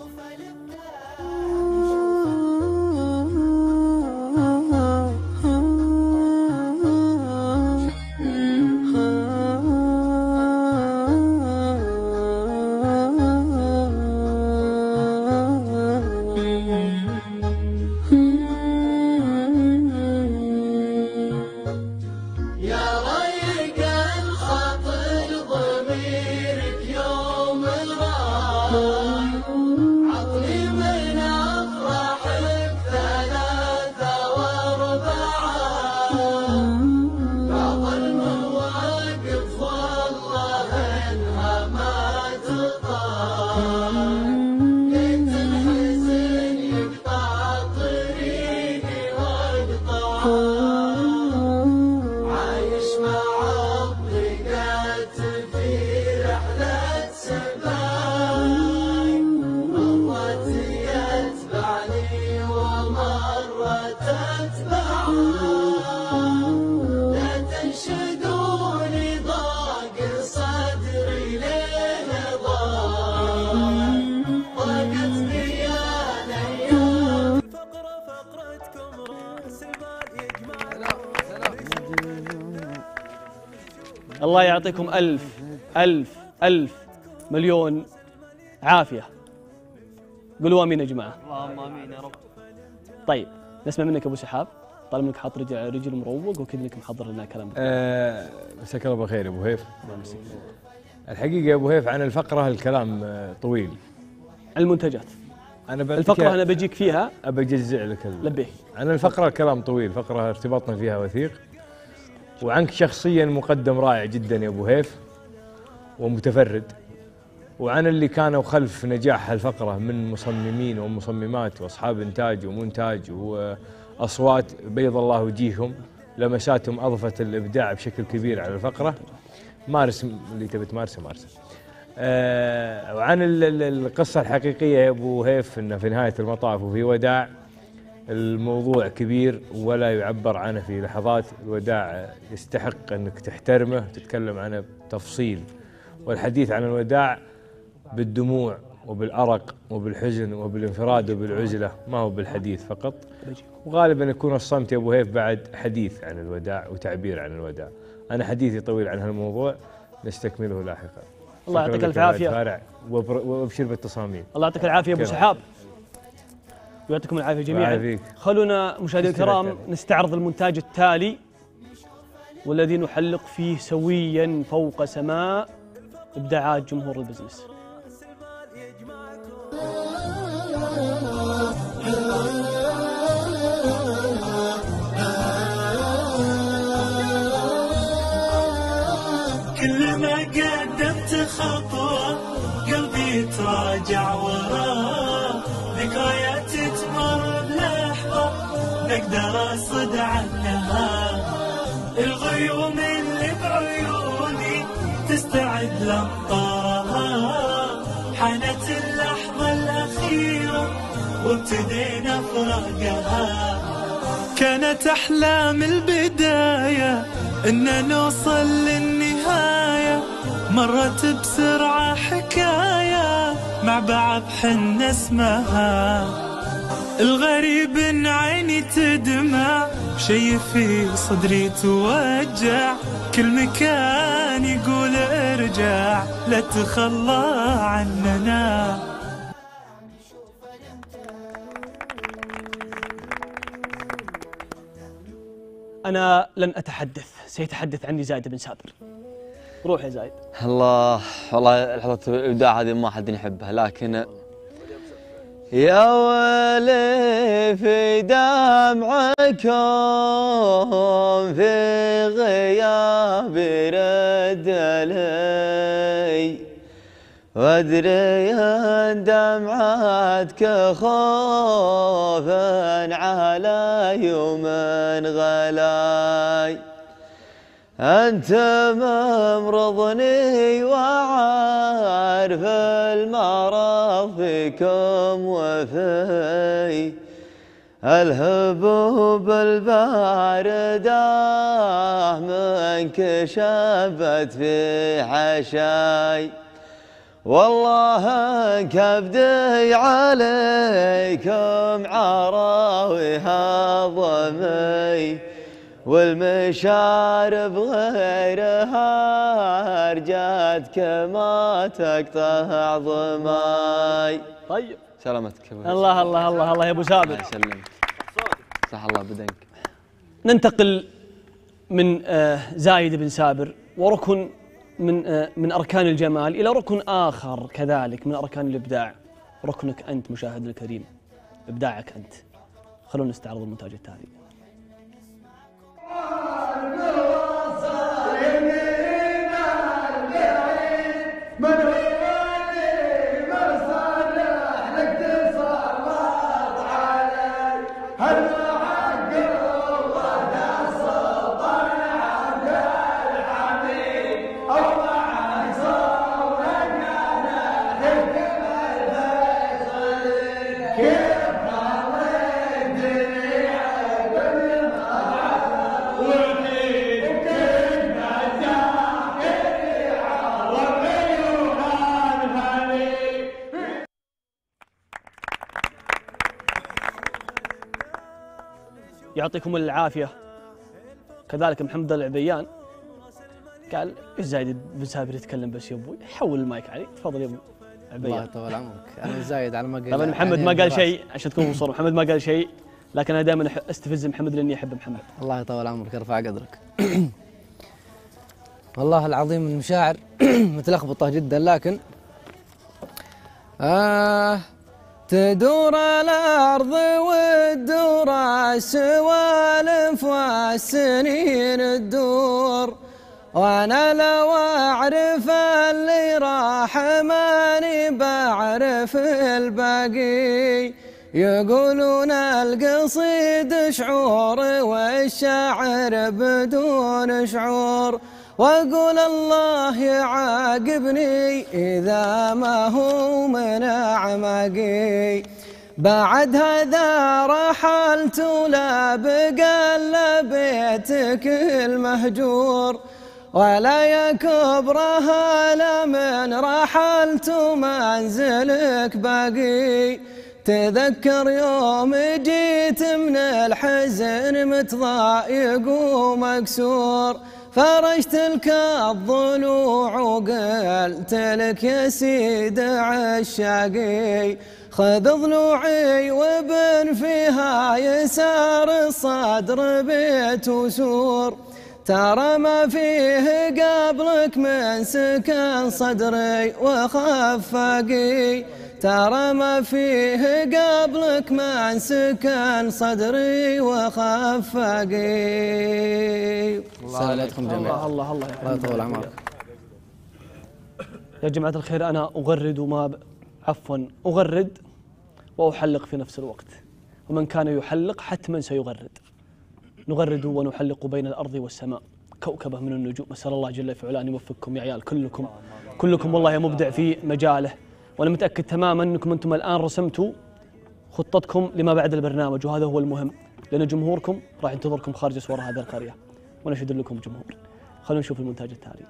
الله يعطيكم ألف ألف ألف مليون عافية. قولوا آمين يا جماعة. اللهم آمين يا رب. طيب نسمع منك أبو سحاب، طالما انك حاط رجل مروق وكذا محضر لنا كلام. مساك الله بالخير يا ابو هيف. الحقيقه يا ابو هيف عن الفقره الكلام طويل. المنتجات الفقره انا بجيك فيها، ابى اجزع لك لبيه. عن الفقره الكلام طويل، فقره ارتباطنا فيها وثيق، وعنك شخصيا مقدم رائع جدا يا ابو هيف ومتفرد، وعن اللي كانوا خلف نجاح هالفقرة من مصممين ومصممات وأصحاب إنتاج ومونتاج وأصوات بيض الله وجيههم. لمساتهم أضفت الإبداع بشكل كبير على الفقرة. مارس اللي تبي تمارسه مارسه. وعن القصة الحقيقية يا أبو هيف، أنه في نهاية المطاف وفي وداع الموضوع كبير ولا يعبر عنه في لحظات. الوداع يستحق أنك تحترمه وتتكلم عنه بتفصيل، والحديث عن الوداع بالدموع وبالأرق وبالحزن وبالانفراد وبالعزلة، ما هو بالحديث فقط. وغالبا يكون الصمت يا أبو هيف بعد حديث عن الوداع وتعبير عن الوداع. أنا حديثي طويل عن هالموضوع، نستكمله لاحقا. الله يعطيك الف عافية وابشر بالتصاميم. الله يعطيك العافية أبو سحاب، ويعطيكم العافية جميعا. خلونا مشاهدينا الكرام نستعرض المونتاج التالي والذي نحلق فيه سويا فوق سماء إبداعات جمهور البزنس. كلما قدمت خطوة قلبي تراجع وراه، ذكريات تمر بلحظة نقدر أصد عنها، الغيوم اللي بعيوني تستعد لأمطارها، حانت اللحظة الأخيرة وابتدينا فراقها. كانت أحلام البداية إن نوصل للنهاية، مرت بسرعة حكاية مع بعض حنا اسمها، الغريب إن عيني تدمع شي في صدري توجع، كل مكان يقول ارجع لا تخلى عننا. أنا لن أتحدث، سيتحدث عني زايد بن سابر. روح يا زايد. الله، والله لحظة الإبداع هذه ما حد يحبها، لكن يا ويلي في دمعكم في غياب رد لي، وادري ان دمعتك خوفا على يوم غلاي، أنت ممرضني وعارف المرض فيكم وفي الهبوب الباردة منك شبت في حشاي، والله كبدي عليكم عراوي هضمي، والمشارب غيرها رجعتك ما تقطع ضماي. طيب سلامتك يا ابو الله الله الله الله يا ابو سابر. الله يسلمك. صح الله بدنك. ننتقل من زايد بن سابر وركن من أركان الجمال إلى ركن آخر كذلك من أركان الإبداع، ركنك أنت مشاهد الكريم، إبداعك أنت. خلونا نستعرض المونتاج التالي. يعطيكم العافية. كذلك محمد العبيان قال ايش زايد بن سابر يتكلم بس يا ابوي، حول المايك علي تفضل يا ابو عبيان. الله يطول عمرك. انا زايد على ما قال. طبعا محمد ما قال شيء عشان تكون مصر، محمد ما قال شيء، لكن انا دائما استفز محمد لاني احب محمد. الله يطول عمرك، ارفع قدرك. والله العظيم المشاعر متلخبطة جدا، لكن تدور الأرض وتدور السوالف والسنين تدور، وأنا لو أعرف اللي راح ما الباقي. يقولون القصيد شعور والشاعر بدون شعور، واقول الله يعاقبني إذا ما هو من أعماقي. بعد هذا رحلت ولا بقى إلا بيتك المهجور، ولا يكبرها لا من رحلت منزلك باقي. تذكر يوم جيت من الحزن متضايق ومكسور، فرشت لك الضلوع وقلت لك يا سيد عشاقي. خذ ضلوعي وبن فيها يسار الصدر بيت وسور، ترى ما فيه قبلك من سكن صدري وخفاقي. ترى ما فيه قبلك من سكن صدري وخفاقي. الله عليكم جميعا. الله يطول عمرك. يا جماعة الخير، أنا أغرد أغرد وأحلق في نفس الوقت، ومن كان يحلق حتما سيغرد. نغرد ونحلق بين الأرض والسماء كوكبة من النجوم. أسأل الله جل في علاه أن يوفقكم يا عيال كلكم والله يا مبدع في مجاله، وأنا متأكد تماما أنكم أنتم الآن رسمتوا خطتكم لما بعد البرنامج، وهذا هو المهم، لأن جمهوركم راح ينتظركم خارج أسوار هذه القرية، ونشهد لكم جمهور. خلونا نشوف المونتاج التالي.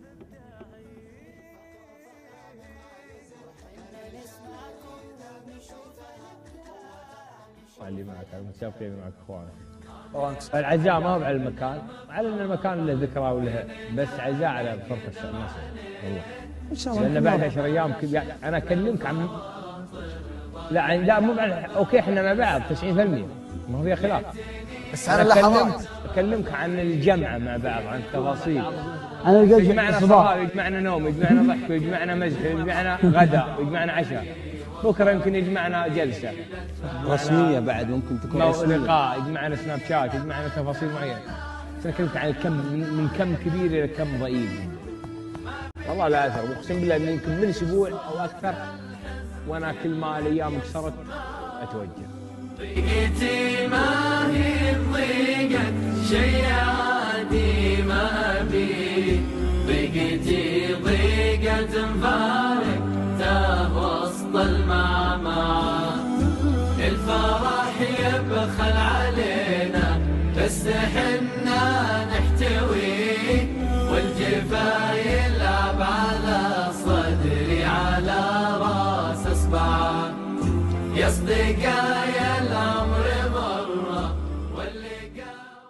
اللي معك المتسابقين اللي معك اخوانك. العزاء ما هو على المكان، على ان المكان له ذكرى وله، بس عزاء على فرقة النصر والله. ان شاء الله. لان بعد 10 ايام كذا انا اكلمك عن لا مو اوكي احنا مع بعض 90%، ما هو في خلاف، بس انا اكلمك عن الجمعة مع بعض، عن التفاصيل. انا يجمعنا صباح، يجمعنا نوم، يجمعنا ضحك، يجمعنا مزح، يجمعنا غداء، يجمعنا عشاء. بكره يمكن يجمعنا جلسه رسميه، بعد ممكن تكون رسميه، لقاء، يجمعنا سناب شات، يجمعنا تفاصيل معينه. بس انا كلمت عن الكم، من كم كبير الى كم ضئيل. والله لا اثر، واقسم بالله انه يمكن من اسبوع او اكثر وانا كل ما الايام قصرت اتوجه. ضيقتي ما هي ضيقة شي عادي ما ابي، ضيقتي ضيقة مفارق وسط المعمعة. الفرح يبخل علينا بس حنا نحتوي، والجفا يلعب على صدري على راس اصبعه. يا اصدقايا العمر مرة واللقاء.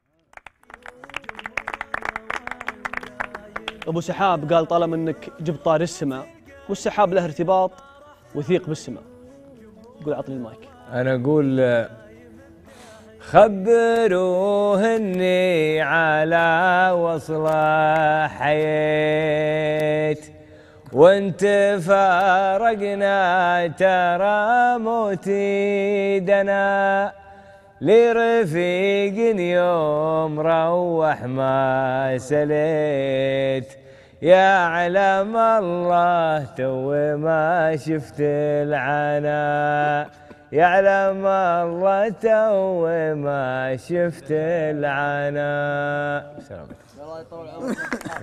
ابو سحاب قال طالما انك جبت طار السماء، والسحاب له ارتباط وثيق بالسماء. قول عطني المايك. انا اقول خبروه اني على وصله حييت، وانت فارقنا ترى موتي دنا، لرفيق يوم روح ما سليت. يعلم الله تو ما شفت العنا، يعلم الله تو ما شفت العنا. سلامتك. الله يطول عمرك.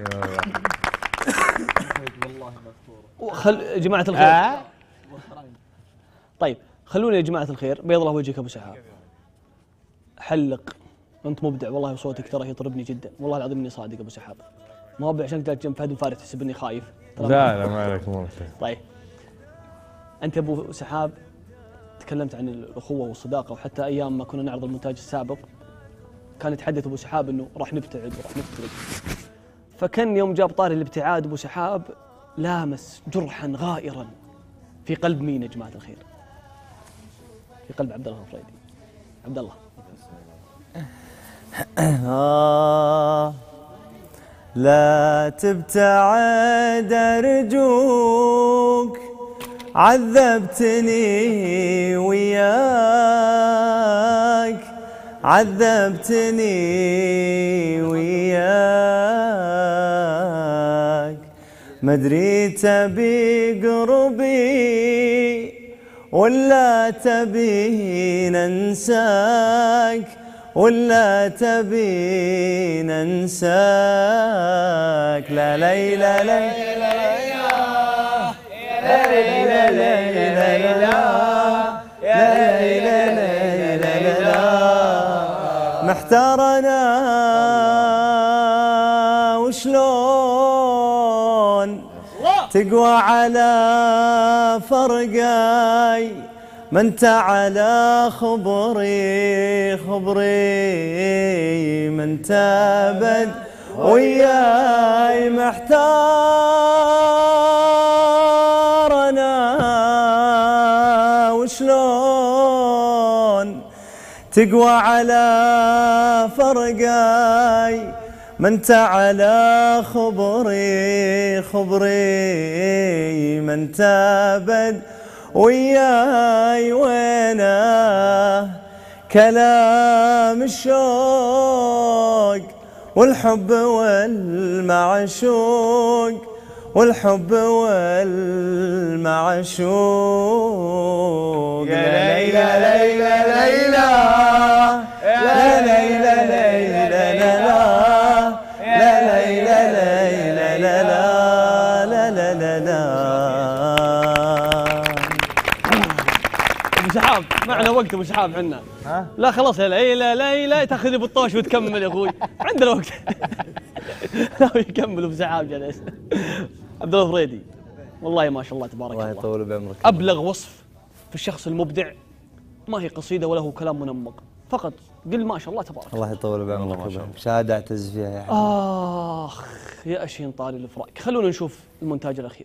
يا جماعة الخير. طيب خلونا يا جماعة الخير، بيض الله وجهك ابو سحاب. حلق، انت مبدع والله، وصوتك ترى يطربني جدا، والله العظيم اني صادق ابو سحاب. ما هو عشان قلت جنب فهد فارس تحسب اني خايف. لا ما عليك والله. طيب انت ابو سحاب تكلمت عن الاخوه والصداقه، وحتى ايام ما كنا نعرض المونتاج السابق كان يتحدث ابو سحاب انه راح نبتعد وراح نفترق، فكان يوم جاب طاري الابتعاد ابو سحاب لامس جرحا غائرا في قلب مين يا جماعه الخير؟ في قلب عبد الله الفريدي. عبد الله. لا تبتعد أرجوك، عذبتني وياك، عذبتني وياك، مدري تبي قربي ولا تبي ننساك ولا تبي ننساك لا لا لا لا محتار انا وشلون تقوى على فرقاي ما انت على خبري ما انت بد وياي محتار انا وشلون تقوى على فرقاي ما انت على خبري ما انت بد وياي وينه كلام الشوق والحب والمعشوق والحب والمعشوق يا ليلى ليلى ليلى يا ليلى ليلى ليلى لا ليلى ليلى لا لا لا لا لا. ابو شحاب معنا وقت ابو شحاب عنا. لا خلاص يا ليلى ليلى تاخذ بالطوش وتكمل يا اخوي عندنا وقت. لا يكمل ابو شحاب جالس. عبد الله الفريدي والله ما شاء الله تبارك الله. الله يطول بعمرك. ابلغ وصف في الشخص المبدع ما هي قصيده ولا هو كلام منمق، فقط قل ما شاء الله تبارك الله يطول بعمرك. شهاده اعتز فيها يا حبيبي. اخ يا اشين طاري الفراق. خلونا نشوف المونتاج الاخير.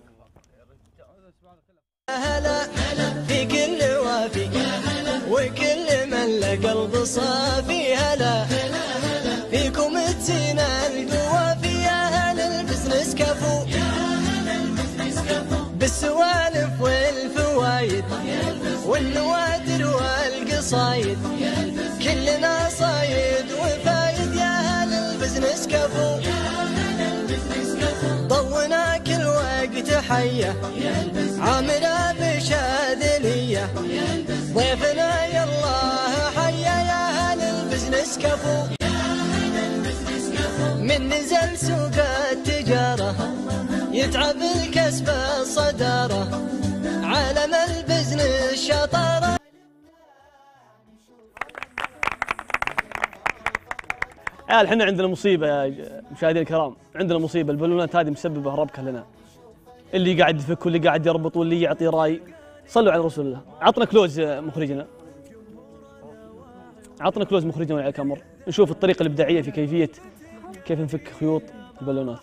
هلا في كل وافي وكل من له قلب صافي. هلا فيكم تسينا القوافي يا هل البزنس كفو بالسوالف والفوايد والنوادر والقصايد كلنا صايد وفايد يا هل البزنس كفو. ضونا كل وقت حيه عامله بشاذليه ضيفنا يالله حيا يا هل البزنس كفو. من نزل سوق التجاره يتعب الكسب الصداره عالم البزنس شطاره. عيال احنا عندنا مصيبه يا مشاهدينا الكرام، عندنا مصيبه. البالونات هذه مسببه ربكه لنا، اللي قاعد يفك واللي قاعد يربط واللي يعطي راي. صلوا على رسول الله. عطنا كلوز مخرجنا، عطنا كلوز مخرجنا على الكاميرا نشوف الطريقه الابداعيه في كيفيه كيف نفك خيوط البالونات.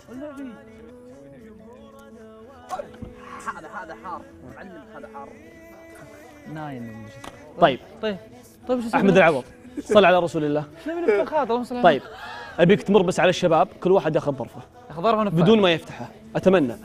هذا حار معلم، هذا حار نايم. طيب احمد العوض صل على رسول الله. طيب ابيك تمر بس على الشباب كل واحد ياخذ ظرفه بدون ما يفتحه اتمنى.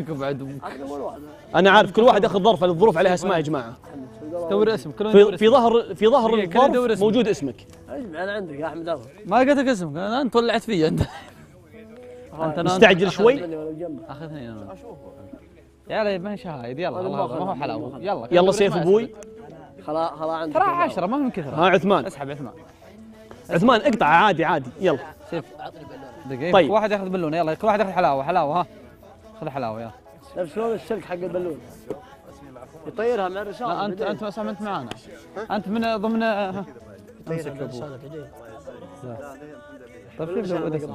انا عارف كل واحد ياخذ ظرفه للظروف عليها اسماء يا جماعه. دور اسم في ظهر الظرف موجود اسمك. انا عندك يا احمد عوض. ما قلت لك اسمك انت ولعت فيه انت. مستعجل شوي. اخذني انا يا ريت ما هي شهايد. يلا ما هو حلاوه. يلا سيف ابوي. خلاص عندك ترى 10 ما من كثره. ها عثمان اسحب عثمان اقطع عادي يلا سيف دقيقه. طيب كل واحد ياخذ بالونه. يلا كل واحد ياخذ حلاوه ها خذ حلاوه يلا. نفس لون السلك حق البالون يطيرها مع الرسالة. لا انت انت معنا انت من ضمن يطيرها مع الرسالة بعدين. طيب كيف لو بدك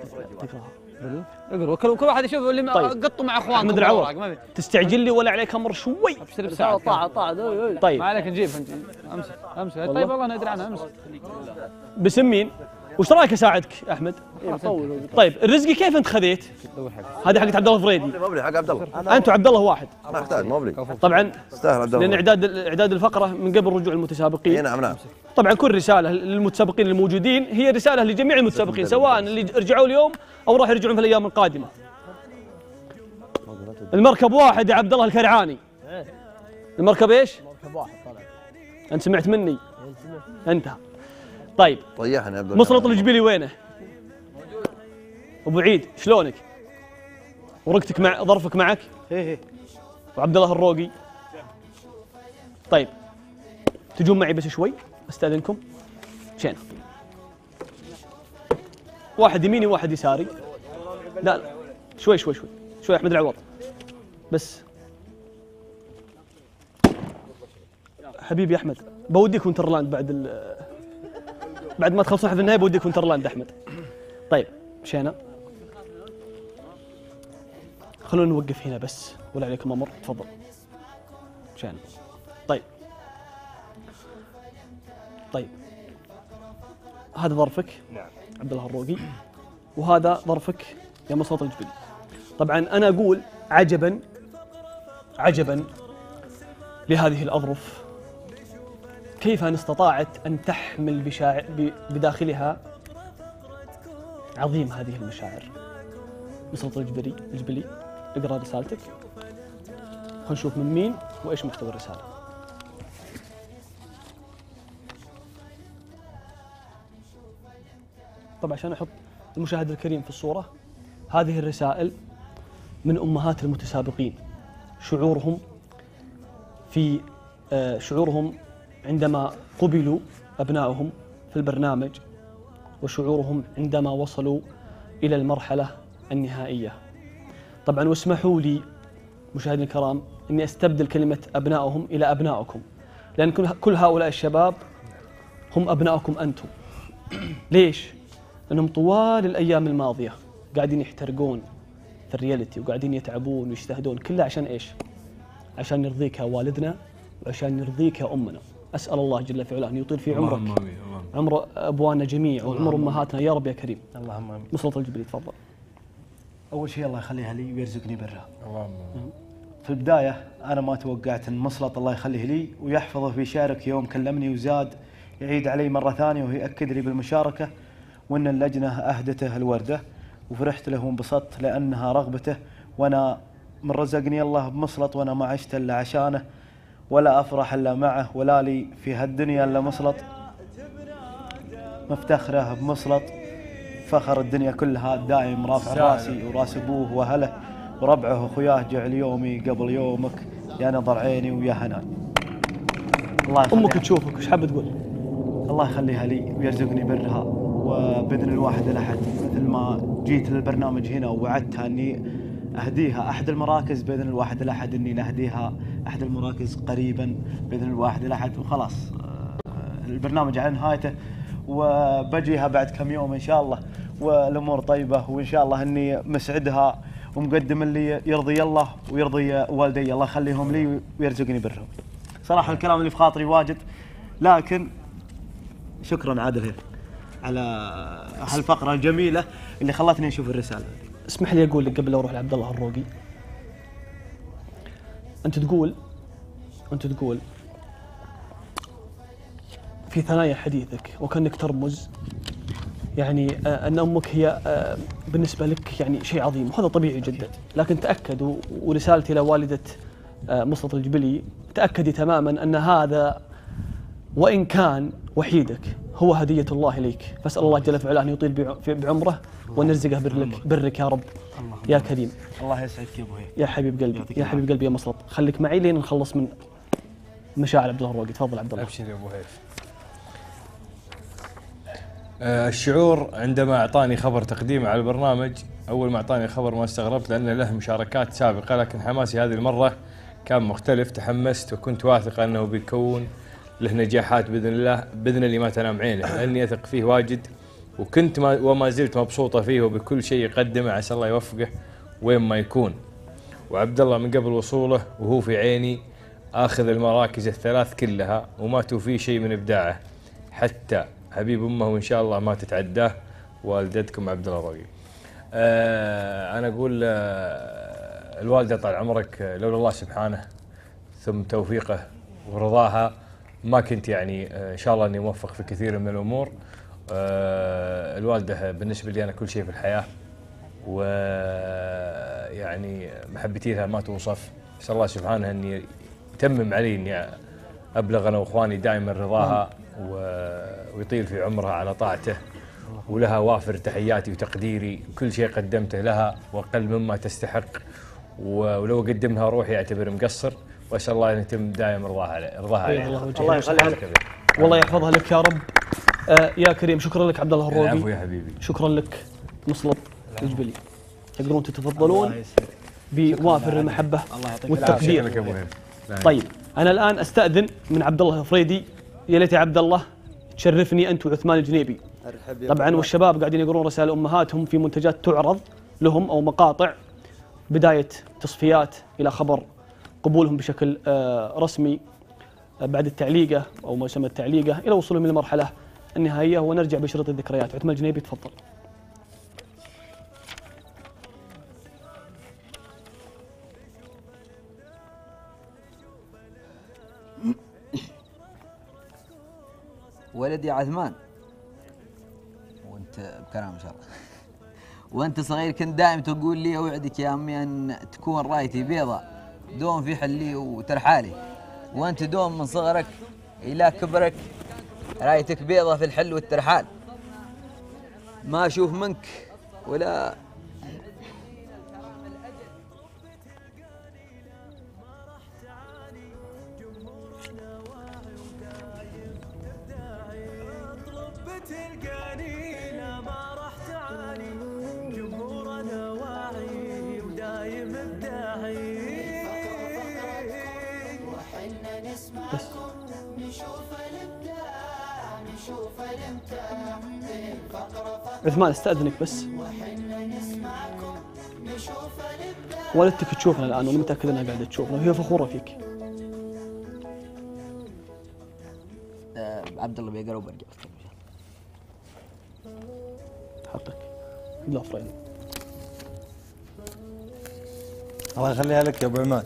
اقرا كل واحد يشوف اللي قطوا مع اخوانكم. احمد العوض تستعجل لي ولا عليك امر شوي. ابشر بساعه. طاع طيب ما عليك نجيب امسك. طيب والله ندري عنها امسك. باسم مين؟ وش رايك اساعدك احمد؟ طيب الرزقي كيف انت خذيت؟ هذه حقت عبد الله الفريدي. موبلي حق عبد الله. انت وعبد الله واحد. ما احتاج موبلي. طبعا استاهل عبد الله. لان اعداد الفقره من قبل رجوع المتسابقين. نعم. طبعا كل رساله للمتسابقين الموجودين هي رساله لجميع المتسابقين سواء اللي رجعوا اليوم او راح يرجعون في الايام القادمه. المركب واحد يا عبد الله الكرعاني. المركب ايش؟ مركب واحد طلع. انت سمعت مني؟ انتهى. طيب طيحني عبد الله. مسلط الجبيلي وينه؟ ابو عيد شلونك؟ ورقتك مع ظرفك معك؟ ايه وعبد الله الروقي طيب تجون معي بس شوي استاذنكم. شينا واحد يميني وواحد يساري. لا شوي شوي شوي شوي احمد العوض بس. حبيبي احمد بوديك وينترلاند بعد ما تخلصون في النهايه بوديك وينترلاند احمد. طيب مشينا، خلونا نوقف هنا بس ولا عليكم امر. تفضل مشينا. طيب هذا ظرفك نعم عبد الله الروقي، وهذا ظرفك يا مسلط الجبلي. طبعا انا اقول عجبا عجبا لهذه الاظرف، كيف ان استطاعت ان تحمل بداخلها عظيم هذه المشاعر. مسلط الجبلي اقرا رسالتك، خلينا نشوف من مين وايش محتوى الرساله. طبعا عشان احط المشاهد الكريم في الصوره، هذه الرسائل من امهات المتسابقين، شعورهم عندما قبلوا ابنائهم في البرنامج، وشعورهم عندما وصلوا الى المرحله النهائيه. طبعا واسمحوا لي مشاهدينا الكرام اني استبدل كلمه ابنائهم الى ابنائكم، لان كل هؤلاء الشباب هم ابنائكم انتم. ليش؟ لأنهم طوال الأيام الماضية قاعدين يحترقون في الرياليتي، وقاعدين يتعبون ويجتهدون، كله عشان إيش؟ عشان نرضيك يا والدنا، وعشان نرضيك يا أمنا. أسأل الله جل في علاه أن يطيل في عمرك، عمر أبوانا جميع وعمر أمهاتنا يا رب يا كريم. اللهم آمين. مسلط الجبلي تفضل. أول شيء الله يخليها لي ويرزقني برها. اللهم آمين. في البداية أنا ما توقعت أن مسلط الله يخليه لي ويحفظه ويشارك. يوم كلمني وزاد يعيد علي مرة ثانية ويأكد لي بالمشاركة، وأن اللجنة أهدته الوردة، وفرحت له وانبسطت لأنها رغبته، وأنا من رزقني الله بمسلط وأنا ما عشت إلا عشانه، ولا أفرح إلا معه، ولا لي في هالدنيا إلا مسلط. مفتخره بمسلط فخر الدنيا كلها، دائم رافع راسي وراس أبوه وأهله وربعه وأخوياه. جعل يومي قبل يومك يا نظر عيني ويا هنان. الله يخليها. أمك تشوفك وش حاب تقول؟ الله يخليها لي ويرزقني برها، وبإذن الواحد الأحد مثل ما جيت للبرنامج هنا ووعدتها أني أهديها أحد المراكز، بإذن الواحد الأحد أني نهديها أحد المراكز قريبا بإذن الواحد الأحد. وخلاص البرنامج على نهايته، وبجيها بعد كم يوم إن شاء الله والأمور طيبة، وإن شاء الله أني مسعدها ومقدم اللي يرضي الله ويرضي والدي، الله يخليهم لي ويرزقني برهم. صراحة الكلام اللي في خاطري واجد، لكن شكرا عادل هيك على هالفقرة الجميلة اللي خلتني أشوف الرسالة. اسمح لي أقول لك قبل لا أروح لعبد الله الروقي، أنت تقول في ثنايا حديثك وكأنك ترمز يعني أن أمك هي بالنسبة لك يعني شيء عظيم، وهذا طبيعي جدا. لكن تأكد، ورسالتي لوالدة مسلط الجبلي، تأكدي تماما أن هذا وإن كان وحيدك هو هدية الله إليك، فاسأل الله جل وعلا أن يطيل بعمره وأن يرزقه برك يا رب يا كريم. الله يسعدك يا أبو هي. يا حبيب قلبي يا حبيب قلبي يا مسلط، خليك معي لين نخلص من مشاعر عبد الله الروقي. تفضل عبد الله. أبشر يا أبو هيف. الشعور عندما أعطاني خبر تقديمه على البرنامج، أول ما أعطاني خبر ما استغربت لأن له مشاركات سابقة، لكن حماسي هذه المرة كان مختلف. تحمست وكنت واثق أنه بيكون له نجاحات بإذن الله، بإذن اللي ما تنام عينه، لأني أثق فيه واجد، وكنت وما زلت مبسوطة فيه وبكل شيء يقدمه. عسى الله يوفقه وين ما يكون. وعبد الله من قبل وصوله وهو في عيني آخذ المراكز الثلاث كلها، وما توفيه شيء من إبداعه، حتى حبيب أمه وإن شاء الله ما تتعداه والدتكم عبد الله الروقي. أنا أقول الوالدة طال عمرك لولا الله سبحانه ثم توفيقه ورضاها ما كنت يعني إن شاء الله أني موفق في كثير من الأمور. الوالدة بالنسبة لي أنا كل شيء في الحياة، ويعني محبتي لها ما توصف. أسأل الله سبحانه أني يتمم علي أني أبلغ أنا وإخواني دائما رضاها ويطيل في عمرها على طاعته، ولها وافر تحياتي وتقديري. كل شيء قدمته لها وأقل مما تستحق، ولو قدمها روحي أعتبر مقصر، واسال الله ان يتم دائما رضاها عليه الله يخليها لك، والله يحفظها لك يا رب. يا كريم شكرا لك عبد الله الروقي. العفو يا حبيبي. شكرا لك مصلب الجبلي. تقدرون تتفضلون بوافر المحبه والتقدير. طيب انا الان استاذن من عبد الله الفريدي. يا ليت يا عبد الله تشرفني انت وعثمان الجنيبي. طبعا والشباب قاعدين يقرون رسائل امهاتهم في منتجات تعرض لهم او مقاطع، بدايه تصفيات الى خبر قبولهم بشكل رسمي بعد التعليقه او ما يسمى التعليقه الى وصولهم للمرحله النهائيه، ونرجع بشريط الذكريات. عثمان الجنيبي تفضل. ولدي عثمان، وانت بكلام ان شاء الله. وانت صغير كنت دائما تقول لي اوعدك يا امي ان تكون رايتي بيضاء دوم في حلي وترحالي، وانت دوم من صغرك الى كبرك رايتك بيضاء في الحل والترحال. ما اشوف منك ولا بس. عثمان استأذنك بس. والدتك تشوفنا الآن وأنا متأكد أنها قاعدة تشوفنا وهي فخورة فيك. عبد الله بيقرا وبرجع. حقك. لا فريد. الله يخليها لك يا ابو عماد.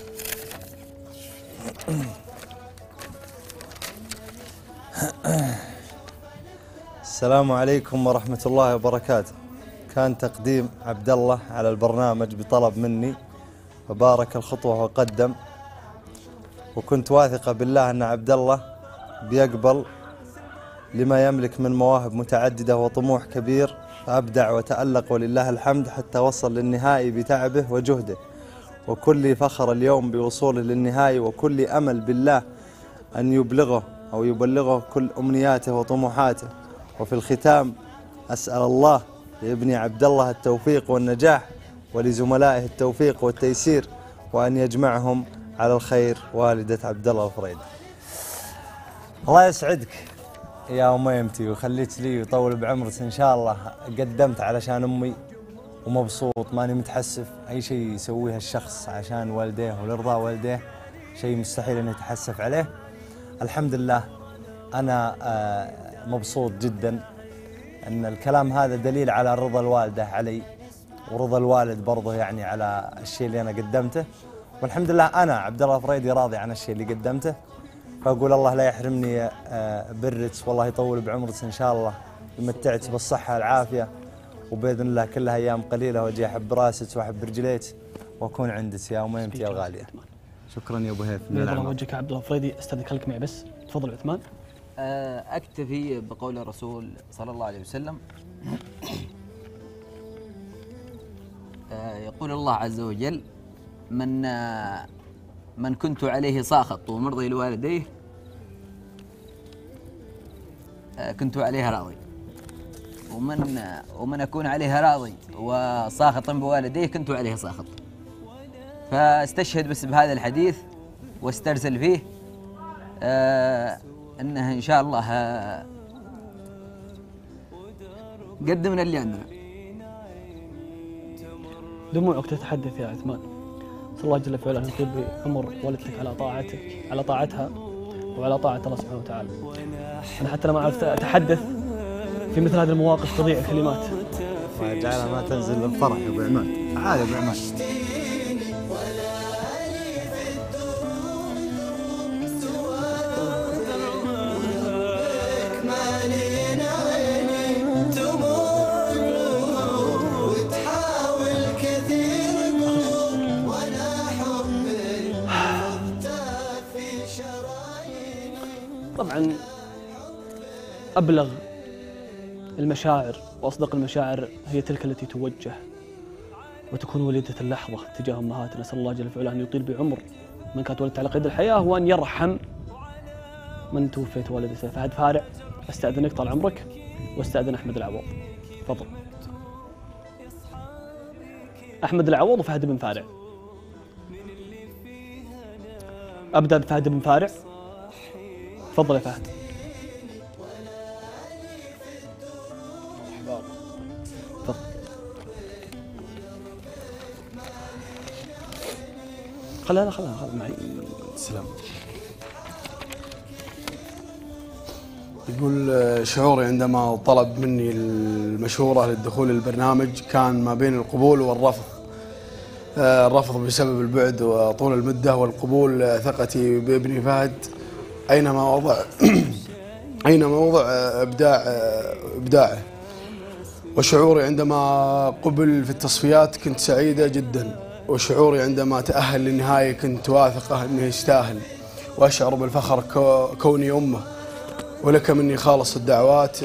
السلام عليكم ورحمة الله وبركاته. كان تقديم عبد الله على البرنامج بطلب مني، فبارك الخطوة وقدم، وكنت واثقة بالله أن عبد الله بيقبل لما يملك من مواهب متعددة وطموح كبير، فأبدع وتألق ولله الحمد حتى وصل للنهائي بتعبه وجهده، وكل فخر اليوم بوصوله للنهائي، وكل أمل بالله أن يبلغه كل أمنياته وطموحاته. وفي الختام أسأل الله لابني عبد الله التوفيق والنجاح، ولزملائه التوفيق والتيسير، وأن يجمعهم على الخير. والدة عبد الله الفريدي. الله يسعدك يا أميمتي وخليت لي ويطول بعمرك إن شاء الله. قدمت علشان أمي ومبسوط، ماني متحسف. أي شيء يسويه الشخص عشان والديه ولرضا والديه شيء مستحيل أن يتحسف عليه. الحمد لله أنا مبسوط جدا أن الكلام هذا دليل على رضا الوالدة علي ورضا الوالد برضه يعني على الشيء اللي أنا قدمته، والحمد لله أنا عبد الله الفريدي راضي عن الشيء اللي قدمته. فأقول الله لا يحرمني برك، والله يطول بعمرك إن شاء الله، يمتعك بالصحة والعافية، وبإذن الله كلها أيام قليلة وأجي أحب راسك وأحب رجليك وأكون عندك يا أميمتي الغالية. شكرا يا أبو هيف. الله وجهك عبد الله الفريدي. استاذنك خليك معي بس. تفضل عثمان. أكتفي بقول الرسول صلى الله عليه وسلم. يقول الله عز وجل: من كنت عليه ساخط ومرضي لوالديه كنت عليه راضي، ومن أكون عليه راضي وساخطا بوالديه كنت عليه ساخط. فاستشهد بس بهذا الحديث واسترسل فيه أنه إن شاء الله قدمنا اللي عندنا. دموعك تتحدث يا عثمان. صلى الله جل وعلا أن يطيل بعمر والدتك على طاعتها وعلى طاعة الله سبحانه وتعالى. أنا حتى لما عرفت أتحدث في مثل هذه المواقف تضيع الكلمات. الله يجعلها ما تنزل للفرح يا أبو عماد. تعال يا أبو عماد. طبعا أبلغ المشاعر وأصدق المشاعر هي تلك التي توجه وتكون وليدة اللحظة تجاه أمهاتنا. نسأل الله جل وعلا أن يطيل بعمر من كانت والدته على قيد الحياة وأن يرحم من توفيت والدته. فهد فارع أستأذنك طال عمرك، واستأذن أحمد العوض. تفضل. أحمد العوض وفهد بن فارع. أبدأ بفهد بن فارع. تفضل يا فهد. تفضل. خلها معي. سلام. يقول شعوري عندما طلب مني المشورة للدخول للبرنامج كان ما بين القبول والرفض. الرفض بسبب البعد وطول المدة، والقبول ثقتي بابني فهد أينما وضع إبداعه. وشعوري عندما قبل في التصفيات كنت سعيدة جدا، وشعوري عندما تأهل للنهاية كنت واثقة أنه يستاهل، وأشعر بالفخر كوني أمه. ولك مني خالص الدعوات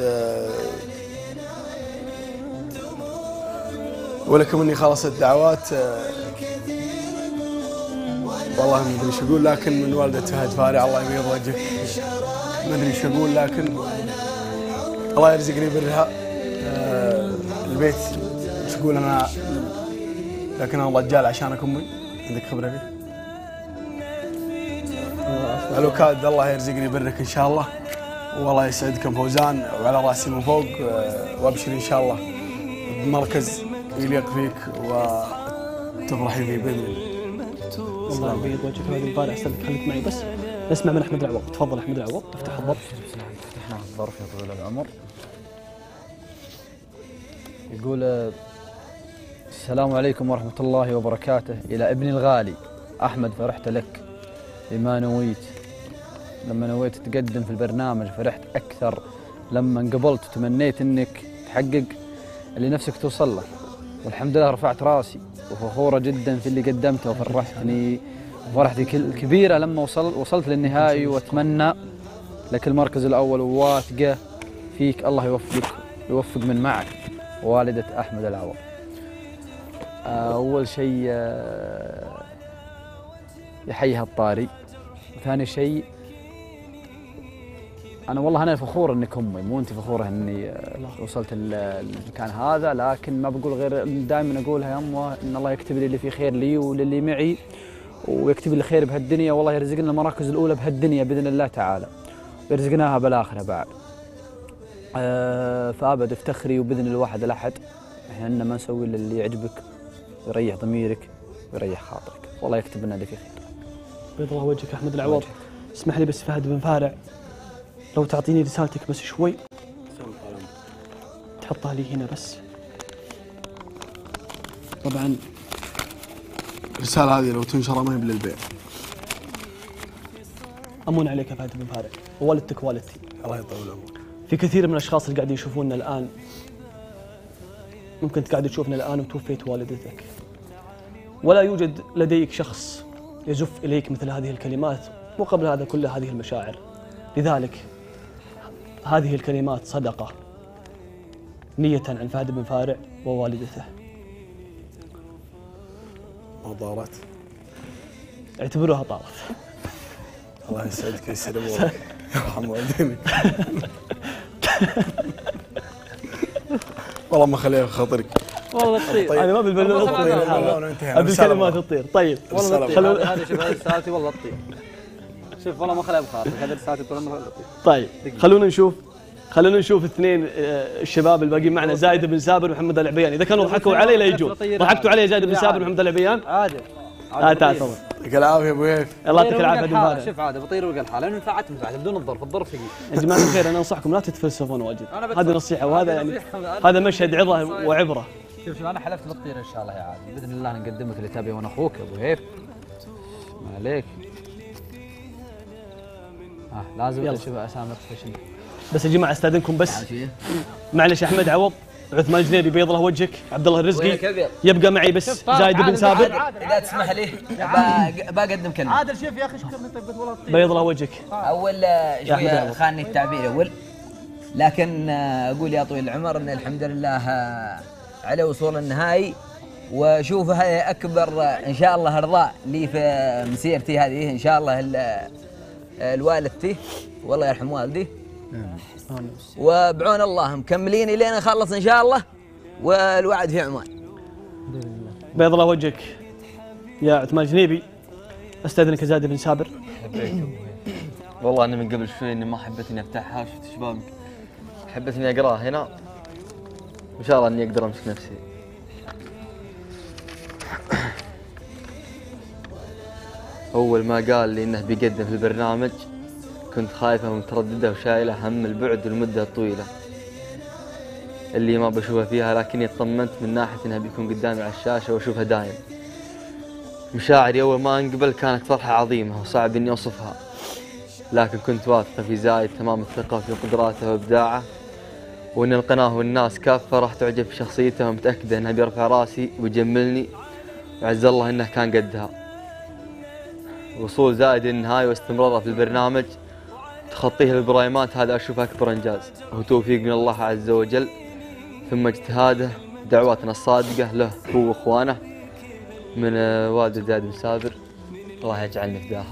والله ما ادري ايش اقول، لكن من والدة فهد فارع الله يبيض وجهك. ما ادري ايش اقول، لكن الله يرزقني برها. البيت ايش اقول انا، لكن انا رجال عشانك امي. عندك خبره فيه؟ الوكاد الله يرزقني برك ان شاء الله، والله يسعدكم فوزان وعلى راسي من فوق. وابشر ان شاء الله بمركز يليق فيك وتفرحي فيه باذن الله. الله يبيض وجهك فهد بن فارع. استاذنك خليك معي بس نسمع من احمد العوض. تفضل احمد العوض. افتح الظرف. فتحنا الظرف يا طويل العمر. يقول السلام عليكم ورحمة الله وبركاته. إلى ابني الغالي أحمد، فرحت لك لما نويت. لما نويت تقدم في البرنامج فرحت أكثر لما انقبلت وتمنيت أنك تحقق اللي نفسك توصل له، والحمد لله رفعت راسي وفخورة جدا في اللي قدمته، وفرحتني وفرحتي كبيرة لما وصلت للنهائي، وأتمنى لك المركز الأول، وواثقة فيك الله يوفق من معك. والدة أحمد العوض. أول شيء يحييها الطاري، وثاني شيء أنا فخور إنك أمي، مو أنت فخورة إني وصلت المكان هذا، لكن ما بقول غير دائما أقولها يا أمه إن الله يكتب لي اللي في خير لي وللي معي، ويكتب لي خير بهالدنيا، والله يرزقنا المراكز الأولى بهالدنيا بإذن الله تعالى، ويرزقناها بالآخرة بعد. فأبد افتخري، وبإذن الواحد الأحد إحنا ما نسوي اللي يعجبك ويريح ضميرك ويريح خاطرك، والله يكتب لنا اللي في خير. بيض الله وجهك أحمد العوض. اسمح لي بس فهد بن فارع، لو تعطيني رسالتك بس شوي تحطها لي هنا بس. طبعا الرسالة هذه لو تنشر ما هي للبيع. أمون عليك يا فهد بن فارع، ووالدتك والدتي. الله يطول عمرك. في كثير من الأشخاص اللي قاعدين يشوفوننا الآن، ممكن قاعد تشوفنا الآن وتوفيت والدتك، ولا يوجد لديك شخص يزف إليك مثل هذه الكلمات، وقبل هذا كل هذه المشاعر. لذلك هذه الكلمات صدقة نية عن فهد بن فارع ووالدته. ما طارت؟ اعتبروها طارت. الله يسعدك ويسلم امورك. يرحم والدينك. والله ما خليها بخاطرك. والله تطير. انا ما بالبالون تطير. ابي الكلمات تطير. طيب والله تطير. هذا شوف هذه رسالتي والله تطير. شوف والله ما خليها بخاطرك، هذه رسالتي طول عمرها تطير. طيب خلونا نشوف اثنين الشباب الباقيين معنا، زايد بن سابر ومحمد العبياني. اذا كانوا ضحكوا علي لا يجون. ضحكتوا علي زايد بن سابر ومحمد العبيان؟ عادل. تعال تفضل. يعطيك العافيه ابو هيف. الله يعطيك العافيه بن فارع. شوف عادل بطير وقال حاله، لانه نفعت بدون الظرف ثقيل. يا جماعه الخير انا انصحكم لا تتفلسفون واجد. هذه نصيحه، وهذا يعني هذا مشهد عظه وعبره. شوف انا حلفت بتطير ان شاء الله يا عادل، باذن الله نقدم لك اللي تبيه، وانا اخوك ابو هيف. ما عليك. لازم اشوف اسامي بروفيشنال. بس يا جماعه استاذنكم بس معلش. احمد عوض، عثمان جنيدي بيض الله وجهك، عبد الله الرزقي يبقى معي بس، زايد بن سابر. اذا تسمح لي بقدم كلمه. عادل شوف يا اخي شكرني طيب والله. بيض الله وجهك. اول شويه خانني التعبير اول، لكن اقول يا طويل العمر ان الحمد لله على وصول النهائي وشوف هاي أكبر إن شاء الله إرضاء لي في مسيرتي هذه إن شاء الله الوالدتي والله يرحم والدي، وبعون الله مكملين لين نخلص إن شاء الله، والوعد في عمان. بيض الله وجهك يا عثمان الجنيبي. استاذنك زاد بن سابر. والله انا من قبل شوي اني ما حبيت اني افتحها، شفت شبابك حبيت اني اقراها هنا، وان شاء الله اني اقدر امسك نفسي. اول ما قال لي انه بيقدم في البرنامج كنت خايفه ومتردده وشايله هم البعد والمده الطويله اللي ما بشوفها فيها، لكني اطمنت من ناحيه انها بيكون قدامي على الشاشه واشوفها دايم. مشاعري اول ما انقبل كانت فرحه عظيمه وصعب اني اوصفها، لكن كنت واثقه في زايد تمام الثقه في قدراته وابداعه، وان القناه والناس كافه راح تعجب بشخصيته، ومتاكده انه بيرفع راسي ويجملني، وعز الله انه كان قدها. وصول زايد للنهايه واستمراره في البرنامج تخطيه البرايمات هذا اشوفه اكبر انجاز، وهو توفيق من الله عز وجل، ثم اجتهاده، دعواتنا الصادقه له هو واخوانه من والد زايد بن سابر، الله يجعلني فداها.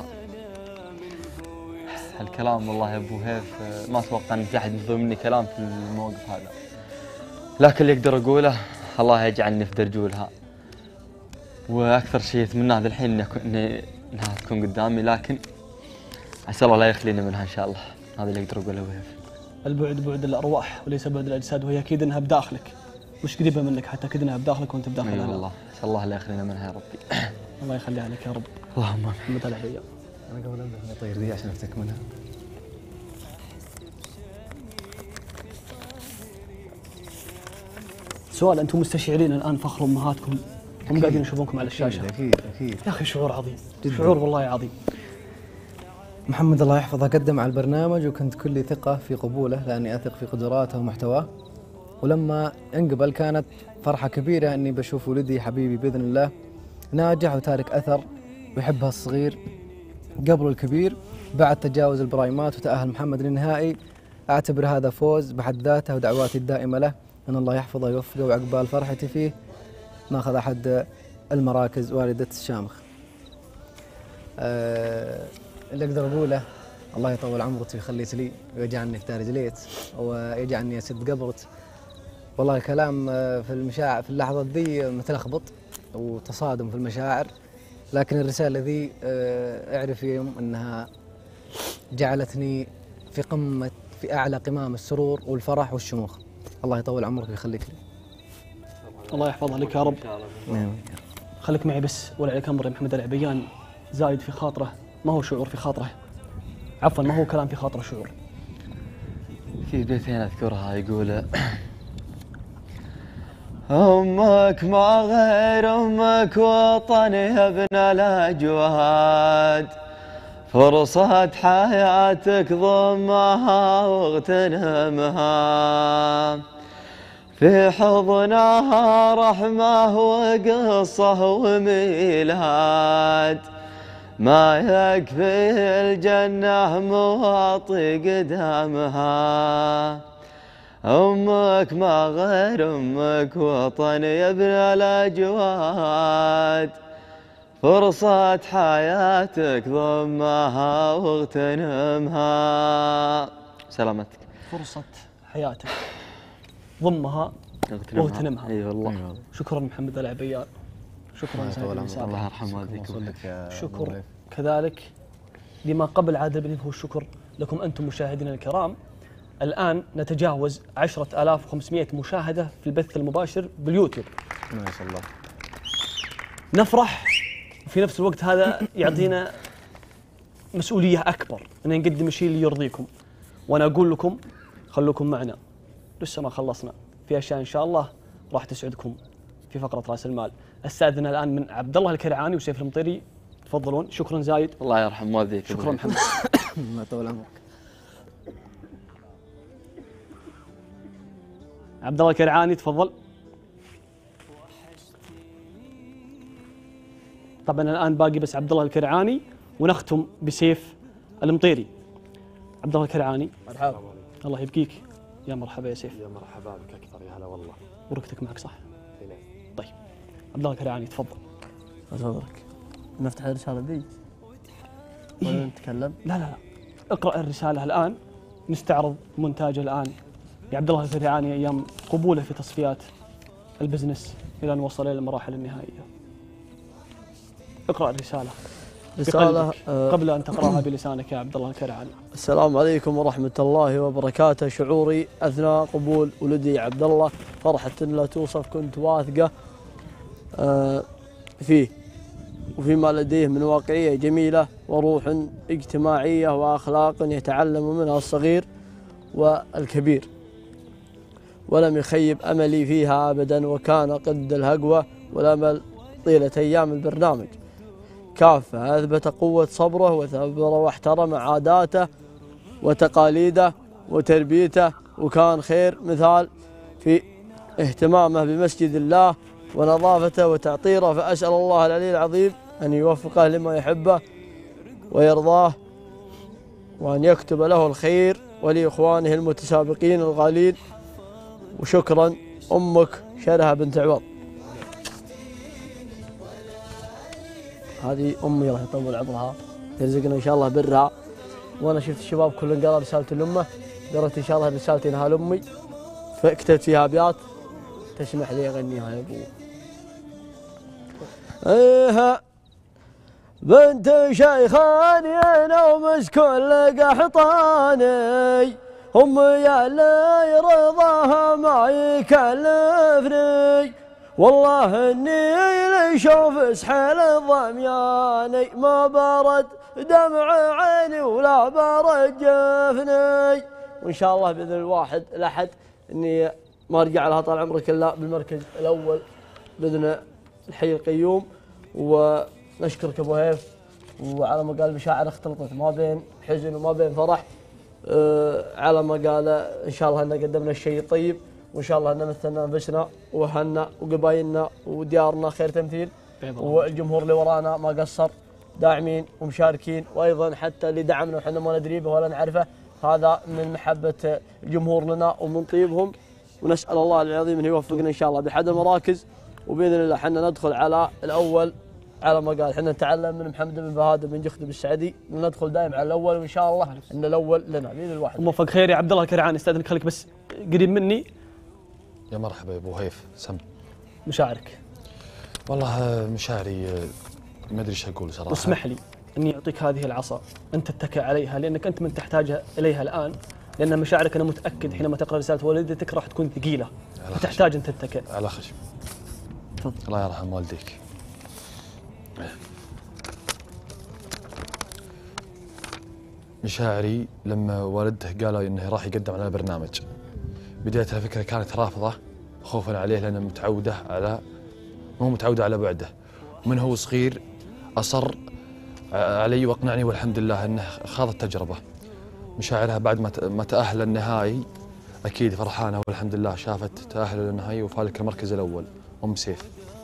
الكلام والله يا ابو هيف ما اتوقع ان في احد يطلب مني كلام في الموقف هذا، لكن اللي اقدر اقوله الله يجعلني في درجولها، واكثر شيء اتمناه الحين انها تكون قدامي، لكن عسى الله لا يخليني منها ان شاء الله. هذا اللي اقدر اقوله ابو هيف. البعد بعد الارواح وليس بعد الاجساد، وهي اكيد انها بداخلك، مش قريبه منك، حتى اكيد انها بداخلك وانت بداخلها. اي والله عسى الله لا يخلينا منها يا ربي. الله يخليها لك يا رب. اللهم امين. محمد العبية. انا قبل ابدا اطير ذي عشان افتك منها. سؤال، انتم مستشعرين الان فخر امهاتكم هم قاعدين يشوفونكم على الشاشه؟ اكيد يا اخي شعور عظيم، شعور والله عظيم. محمد الله يحفظه قدم على البرنامج وكنت كلي ثقة في قبوله لأني أثق في قدراته ومحتواه، ولما انقبل كانت فرحة كبيرة أني بشوف ولدي حبيبي بإذن الله ناجح وتارك أثر ويحبها الصغير قبل الكبير. بعد تجاوز البرايمات وتأهل محمد للنهائي، أعتبر هذا فوز بحد ذاته، ودعواتي الدائمة له أن الله يحفظه ويوفقه، وعقبال فرحتي فيه ناخذ أحد المراكز والدة الشامخ. اللي أقدر أقوله الله يطول عمرك ويخليك لي ويجعلني في دار جليت ويجعلني أسد قبرت. والله الكلام في المشاعر في اللحظة ذي متلخبط وتصادم في المشاعر، لكن الرسالة ذي اعرف يوم أنها جعلتني في قمة في أعلى قمام السرور والفرح والشموخ. الله يطول عمرك ويخليك لي. الله يحفظها لك يا رب. خليك معي بس ولا عليك أمر يا محمد العبيان. زايد في خاطره ما هو شعور في خاطره، عفوا ما هو كلام في خاطره، شعور. في بيتين اذكرها يقول امك ما غير امك وطن يا ابن الاجواد، فرصة حياتك ضمها واغتنمها، في حضنها رحمة وقصة وميلاد، ما يكفي الجنة مواطي قدامها، أمك ما غير أمك وطن يا ابن الأجواد، فرصة حياتك ضمها واغتنمها. سلامتك. فرصة حياتك ضمها واغتنمها. اي والله. شكرا محمد العبيان، شكرا سيدي. الله يرحم والديكم. شكر كذلك لما قبل عادل بن هو الشكر لكم أنتم مشاهدينا الكرام. الآن نتجاوز 10,500 مشاهدة في البث المباشر باليوتيوب. ما شاء الله. نفرح وفي نفس الوقت هذا يعطينا مسؤولية أكبر أن نقدم الشيء اللي يرضيكم، وأنا أقول لكم خلوكم معنا، لسه ما خلصنا، في أشياء إن شاء الله راح تسعدكم في فقرة رأس المال. استاذنا الآن من عبد الله الكرعاني وسيف المطيري، تفضلون. شكرا زايد. الله يرحم والديك. شكرا محمد. الله يطول عمرك. عبد الله الكرعاني تفضل. طبعا الآن باقي بس عبد الله الكرعاني ونختم بسيف المطيري. عبد الله الكرعاني. مرحبا. الله يبقيك. يا مرحبا يا سيف. يا مرحبا بك أكثر، يا هلا والله. ورقتك معك صح؟ طيب عبد الله الكرعاني تفضل. أصدرك نفتح الرسالة دي ولا نتكلم؟ لا لا لا، اقرأ الرسالة الآن، نستعرض مونتاج الآن لعبد الله الكرعاني أيام قبوله في تصفيات البزنس إلى أن وصل إلى المراحل النهائية. اقرأ الرسالة رسالة قبل أن تقرأها بلسانك يا عبد الله الكرعاني. السلام عليكم ورحمة الله وبركاته. شعوري أثناء قبول ولدي عبد الله فرحة لا توصف، كنت واثقة فيه وفيما لديه من واقعية جميلة وروح اجتماعية وأخلاق يتعلم منها الصغير والكبير، ولم يخيب أملي فيها أبدا، وكان قد الهقوة والأمل طيلة أيام البرنامج كافة. أثبت قوة صبره وثبر واحترم عاداته وتقاليده وتربيته، وكان خير مثال في اهتمامه بمسجد الله ونظافته وتعطيره. فأسأل الله العلي العظيم أن يوفقه لما يحبه ويرضاه، وأن يكتب له الخير ولإخوانه المتسابقين الغالين. وشكرا أمك شرهة بنت عوض. هذه أمي راح يطول عمرها يرزقنا إن شاء الله برها. وأنا شفت الشباب كلهم قرأ رسالة لأمه، قرأت إن شاء الله رسالتي إنها لأمي، فكتبت فيها أبيات تسمح لي أغنيها يا أبو. إيها بنت شيخاني أنا ومسكون لقى حطاني، أمي يا اللي رضاها ما يكلفني، والله إني لي شوف سحيل الضمياني، ما برد دمع عيني ولا برد جفني. وإن شاء الله بإذن الواحد الأحد إني ما أرجع لها طال عمرك إلا بالمركز الأول بإذن الحي القيوم. ونشكرك أبو هيف، وعلى ما قال مشاعر اختلطت ما بين حزن وما بين فرح، على ما قال إن شاء الله أن قدمنا الشيء الطيب، وإن شاء الله أن مثلنا أنفسنا وأهلنا وقبايلنا وديارنا خير تمثيل، والجمهور اللي ورانا ما قصر داعمين ومشاركين، وأيضا حتى اللي دعمنا وحنا ما ندري به ولا نعرفه، هذا من محبة الجمهور لنا ومن طيبهم. ونسأل الله العظيم أن يوفقنا إن شاء الله بأحد المراكز، وبإذن الله حنا ندخل على الأول على ما قال. حنا نتعلم من محمد بن بهادر بن جخدم السعدي، ندخل دائما على الأول، وإن شاء الله أن الأول لنا بإذن الواحد. موفق خير يا عبد الله الكرعاني. استاذنك خليك بس قريب مني. يا مرحبا يا ابو هيف. سم مشاعرك. والله مشاعري ما ادري ايش اقول صراحه. اسمح لي اني اعطيك هذه العصا انت تتكئ عليها، لانك انت من تحتاج اليها الان، لان مشاعرك انا متاكد حينما تقرا رساله والدتك راح تكون ثقيله، فتحتاج ان تتكئ. على خشم. تفضل. الله يرحم والديك. مشاعري لما والده قال انه راح يقدم على برنامج، بداية الفكرة كانت رافضة خوفا عليه، لأنه مو متعودة على بعده، ومن هو صغير أصر علي واقنعني، والحمد لله أنه خاض التجربة. مشاعرها بعد ما تأهل النهائي أكيد فرحانة، والحمد لله شافت تأهل للنهائي وفالك المركز الأول أم سيف.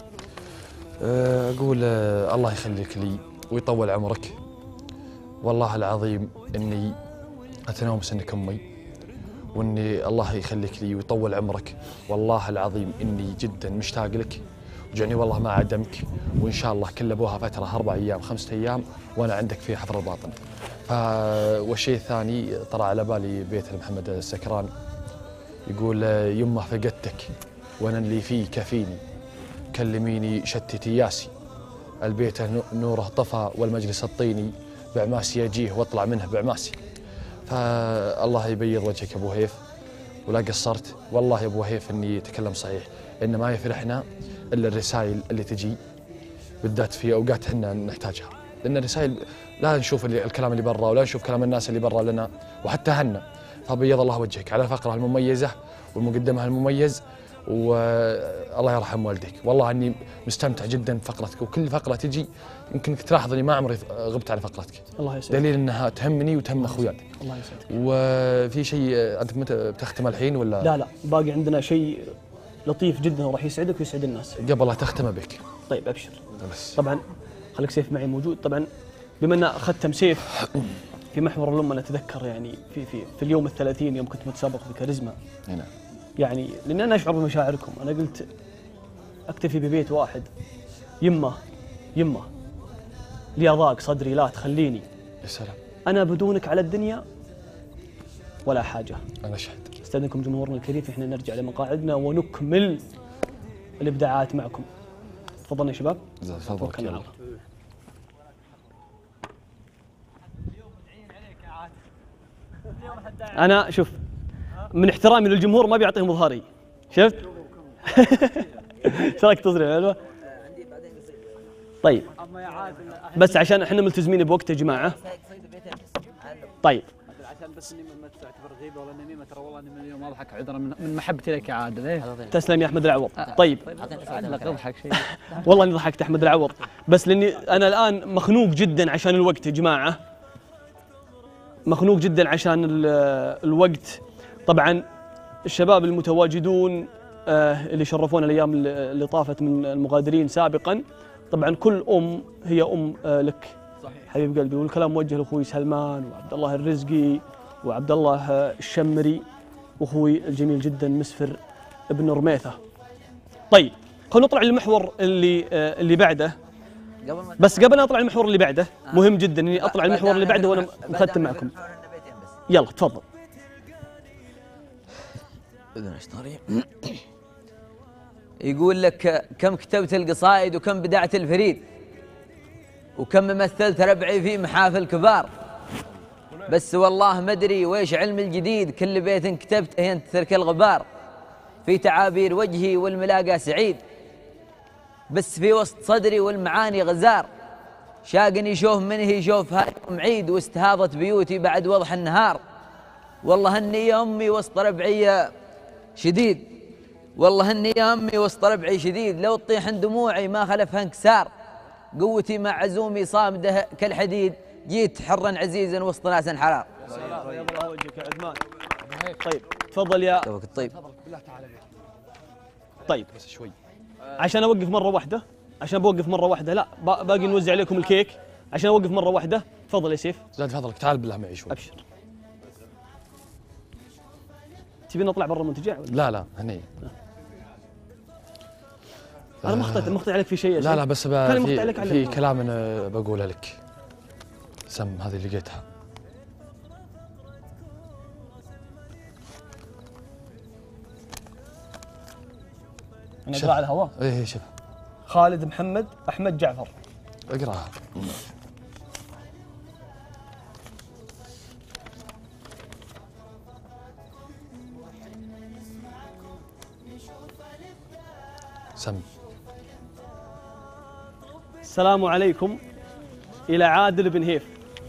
أقول الله يخليك لي ويطول عمرك، والله العظيم إني أتناوم سنك أمي، وإني الله يخليك لي ويطول عمرك، والله العظيم إني جدا مشتاق لك، وجعني والله ما عدمك، وإن شاء الله كل أبوها فترة 4 أيام 5 أيام وأنا عندك في حفر الباطن. والشيء الثاني طرأ على بالي بيت محمد السكران، يقول يمه فقدتك وأنا اللي فيه كفيني، كلميني شتتي ياسي، البيت نوره طفى والمجلس الطيني، بعماسي يجيه واطلع منه بعماسي. فالله يبيض وجهك ابو هيف، ولا قصرت والله يا ابو هيف اني اتكلم صحيح، ان ما يفرحنا الا الرسائل اللي تجي بالذات في اوقات احنا نحتاجها، لان الرسائل لا نشوف الكلام اللي برا ولا نشوف كلام الناس اللي برا لنا وحتى هنا. فبيض الله وجهك على الفقره المميزه والمقدمه المميز، والله يرحم والديك. والله اني مستمتع جدا بفقرتك، وكل فقره تجي يمكن تلاحظ اني ما عمري غبت على فقرتك. الله يسعدك. دليل انها تهمني وتهم اخوياي. الله يسعدك. وفي شيء انت متى بتختم الحين ولا؟ لا باقي عندنا شيء لطيف جدا وراح يسعدك ويسعد الناس. قبل لا تختم بك. طيب ابشر. طبعا خليك سيف معي موجود. طبعا بما ان ختم سيف في محور الأمة، نتذكر يعني في اليوم ال30 يوم كنت متسابق في كاريزما. نعم. يعني لأن أنا أشعر بمشاعركم، أنا قلت أكتفي ببيت واحد. يمه لي أضاق صدري، لا تخليني. يا سلام. أنا بدونك على الدنيا ولا حاجة. أنا أشهد. استأذنكم جمهورنا الكريم، إحنا نرجع لمقاعدنا ونكمل الإبداعات معكم. تفضلوا يا شباب. تفضل. أنا شوف من احترامي للجمهور ما بيعطيهم ظهري، شفت؟ ايش رايك تصريح حلوة؟ طيب بس عشان احنا ملتزمين بوقت يا جماعة. طيب عشان بس اني ما تعتبر غيبه ولا نميمه، ترى والله اني من اليوم اضحك عذرا من محبتي لك يا عادل. تسلم يا احمد العوض. طيب عدلك اضحك شيء. والله اني ضحكت احمد العوض، بس لاني انا الان مخنوق جدا عشان الوقت يا جماعة، مخنوق جدا عشان الوقت. طبعا الشباب المتواجدون اللي شرفونا الايام اللي طافت من المغادرين سابقا، طبعا كل ام هي ام لك حبيب قلبي، والكلام موجه لاخوي سلمان وعبد الله الرزقي وعبد الله الشمري واخوي الجميل جدا مسفر ابن رميثه. طيب خلينا نطلع للمحور اللي بعده، بس قبل ما اطلع المحور اللي بعده مهم جدا اني اطلع المحور اللي بعده وانا مختم معكم. يلا تفضل. يقول لك كم كتبت القصائد وكم بدعت الفريد وكم مثلت ربعي في محافل كبار، بس والله ما ادري ويش علم الجديد، كل بيت كتبت انت ترك الغبار، في تعابير وجهي والملاقى سعيد، بس في وسط صدري والمعاني غزار، شاقني شوف منه يشوف هاي عيد، واستهاضت بيوتي بعد وضح النهار، والله اني يا امي وسط ربعي شديد، والله اني يا امي وسط ربعي شديد، لو تطيح دموعي ما خلفها انكسار، قوتي مع عزومي صامده كالحديد، جيت حرا عزيزا وسط ناس حرار. يا الله وجهك يا عثمان. طيب تفضل يا طيب. طيب بس شوي عشان اوقف مره واحده، عشان بوقف مره واحده، لا باقي نوزع عليكم الكيك عشان اوقف مره واحده. تفضل يا سيف. زاد فضلك تعال بالله معي شوي. ابشر. تبي نطلع برا المنتجع ولا؟ لا هني. انا مخطئ عليك في شيء يا سيف. لا بس في كلام انا بقوله لك. سم هذه اللي لقيتها. انا اقرا على الهواء. ايه شوف. خالد محمد احمد جعفر. اقراها. سم. السلام عليكم إلى عادل بن هيف،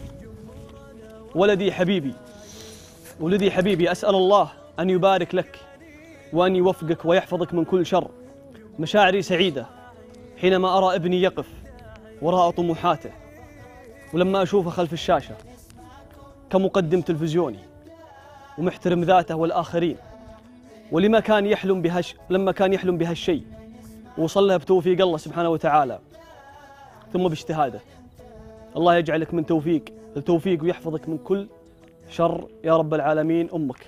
ولدي حبيبي، أسأل الله أن يبارك لك وأن يوفقك ويحفظك من كل شر. مشاعري سعيدة حينما أرى ابني يقف وراء طموحاته، ولما أشوفه خلف الشاشة كمقدم تلفزيوني ومحترم ذاته والآخرين، ولما كان يحلم لما كان يحلم بهالشيء ووصل له بتوفيق الله سبحانه وتعالى ثم باجتهاده. الله يجعلك من توفيق لتوفيق ويحفظك من كل شر يا رب العالمين. أمك.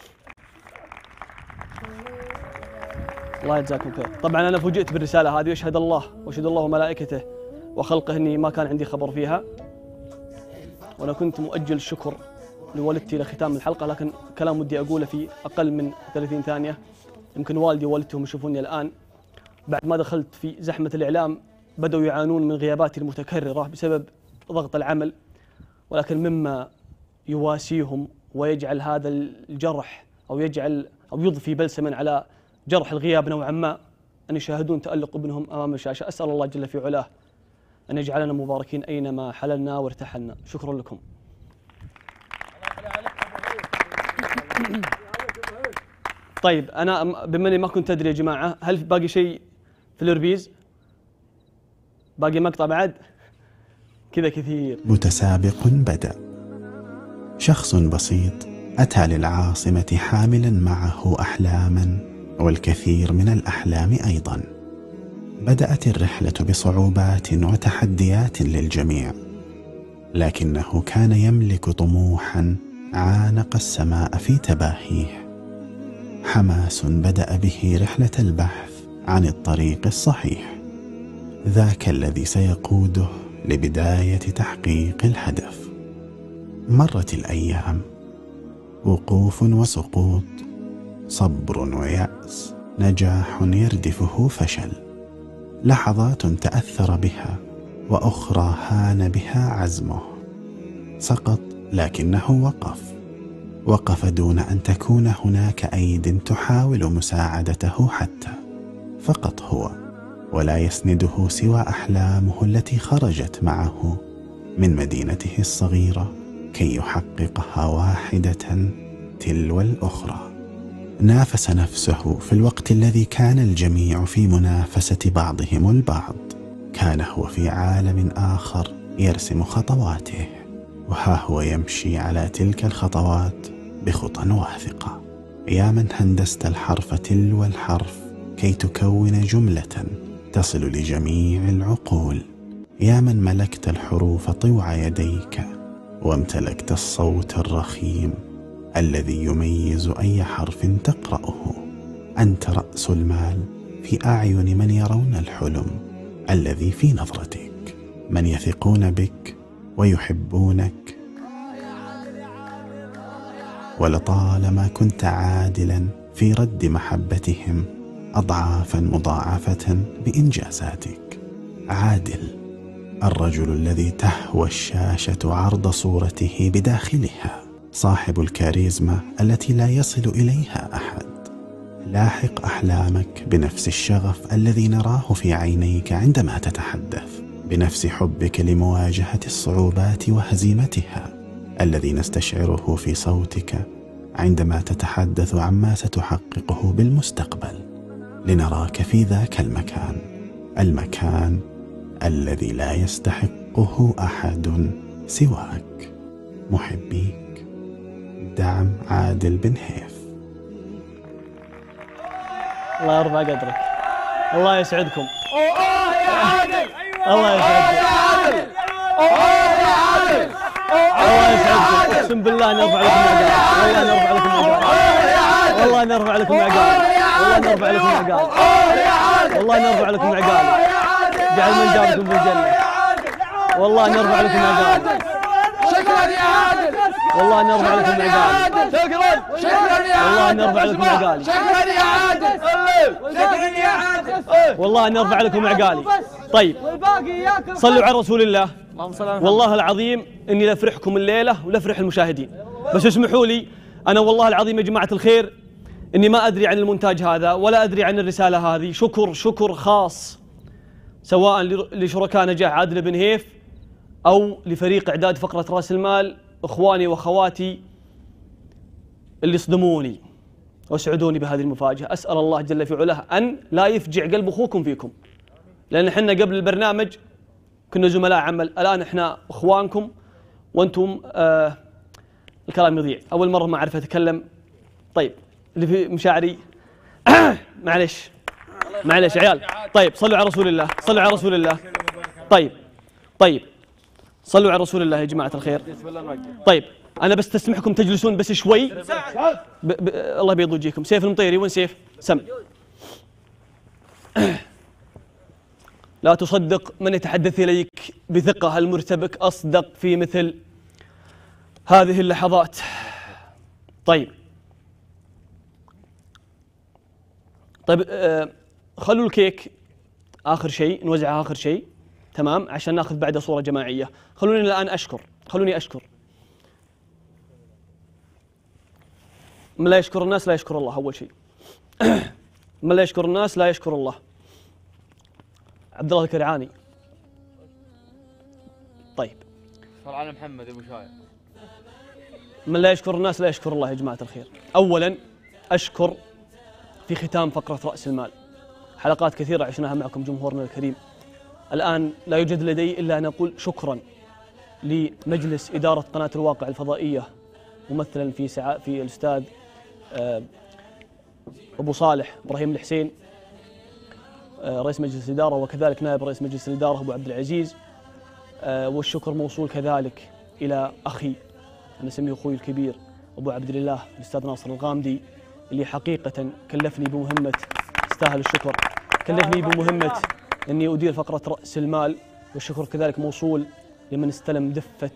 الله يجزاكم خير. طبعا أنا فوجئت بالرسالة هذه، واشهد الله وملائكته وخلقه أني ما كان عندي خبر فيها، وأنا كنت مؤجل الشكر لوالدتي لختام الحلقة، لكن كلام ودي أقوله في أقل من 30 ثانية. يمكن والدي ووالدتهم يشوفوني الآن بعد ما دخلت في زحمة الإعلام بدأوا يعانون من غياباتي المتكررة بسبب ضغط العمل، ولكن مما يواسيهم ويجعل هذا الجرح أو يضفي بلسما على جرح الغياب نوعا ما أن يشاهدون تألق ابنهم أمام الشاشة. أسأل الله جل في علاه أن يجعلنا مباركين أينما حللنا وارتحلنا. شكرا لكم. طيب أنا بما أني ما كنت أدري يا جماعة، هل باقي شيء في الإربيز؟ باقي مقطع بعد؟ كذا كثير. متسابق بدأ. شخص بسيط أتى للعاصمة حاملا معه أحلاما والكثير من الأحلام أيضا. بدأت الرحلة بصعوبات وتحديات للجميع، لكنه كان يملك طموحا عانق السماء في تباهيه. حماس بدأ به رحلة البحث عن الطريق الصحيح، ذاك الذي سيقوده لبداية تحقيق الهدف. مرت الأيام، وقوف وسقوط، صبر ويأس، نجاح يردفه فشل، لحظات تأثر بها وأخرى هان بها عزمه. سقط لكنه وقف دون أن تكون هناك أيد تحاول مساعدته حتى، فقط هو، ولا يسنده سوى أحلامه التي خرجت معه من مدينته الصغيرة كي يحققها واحدة تلو الأخرى. نافس نفسه في الوقت الذي كان الجميع في منافسة بعضهم البعض، كان هو في عالم آخر يرسم خطواته، وها هو يمشي على تلك الخطوات بخطى واثقة. يا من هندست الحرف تلو الحرف كي تكون جملة تصل لجميع العقول، يا من ملكت الحروف طوع يديك وامتلكت الصوت الرخيم الذي يميز أي حرف تقرأه. أنت رأس المال في أعين من يرون الحلم الذي في نظرتك، من يثقون بك ويحبونك. ولطالما كنت عادلا في رد محبتهم أضعافا مضاعفة بإنجازاتك. عادل، الرجل الذي تهوى الشاشة عرض صورته بداخلها، صاحب الكاريزما التي لا يصل إليها أحد. لاحق أحلامك بنفس الشغف الذي نراه في عينيك عندما تتحدث، بنفس حبك لمواجهة الصعوبات وهزيمتها الذي نستشعره في صوتك عندما تتحدث عما ستحققه بالمستقبل، لنراك في ذاك المكان الذي لا يستحقه أحد سواك. محبيك، دعم عادل بن هيف. الله يرفع قدرك، الله يسعدكم. يا عادل، الله يسعدكم، الله يسعدكم. اقسم بالله نرفع لكم عقال، والله نرفع لكم عقال، والله نرفع لكم عقال، والله نرفع لكم عقال، جعل من جابكم بالجنة، والله نرفع لكم عقال. شكرا يا عادل، والله نرفع لكم عقال، شكرا يا والله عادل، نرفع لكم عقالي، شكرا يا عادل، شكرا يا عادل، والله نرفع لكم عقالي. طيب صلوا على رسول الله. والله العظيم اني لافرحكم الليله ولافرح المشاهدين، بس اسمحوا لي، انا والله العظيم يا جماعه الخير اني ما ادري عن المونتاج هذا ولا ادري عن الرساله هذه. شكر خاص سواء لشركاء نجاح عادل بن هيف او لفريق اعداد فقره راس المال، اخواني واخواتي اللي صدموني واسعدوني بهذه المفاجاه. اسال الله جل في علاه ان لا يفجع قلب اخوكم فيكم، لان احنا قبل البرنامج كنا زملاء عمل، الان احنا اخوانكم وانتم الكلام يضيع. اول مره ما اعرف اتكلم. طيب اللي في مشاعري معلش عيال. طيب صلوا على رسول الله، صلوا على رسول الله. طيب صلوا على رسول الله يا جماعه الخير. طيب انا بستسمحكم تجلسون بس شوي. الله بيض وجهكم. سيف المطيري، وين سيف؟ سم. لا تصدق من يتحدث إليك بثقة، المرتبك أصدق في مثل هذه اللحظات. طيب خلوا الكيك آخر شيء، نوزعها آخر شيء، تمام، عشان ناخذ بعدها صورة جماعية. خلوني الآن أشكر، خلوني أشكر. من لا يشكر الناس لا يشكر الله، أول شيء. من لا يشكر الناس لا يشكر الله. عبد الله الكرعاني. طيب صل على محمد ابو شايع. من لا يشكر الناس لا يشكر الله يا جماعه الخير. اولا اشكر في ختام فقره راس المال، حلقات كثيره عشناها معكم جمهورنا الكريم. الان لا يوجد لدي الا ان اقول شكرا لمجلس اداره قناه الواقع الفضائيه، ممثلا في الاستاذ ابو صالح ابراهيم الحسين رئيس مجلس الإدارة، وكذلك نائب رئيس مجلس الإدارة أبو عبد العزيز. والشكر موصول كذلك إلى أخي، أنا أسميه أخوي الكبير أبو عبد الله الأستاذ ناصر الغامدي، اللي حقيقة كلفني بمهمة تستاهل الشكر. كلفني بمهمة أني أدير فقرة رأس المال، والشكر كذلك موصول لمن استلم دفة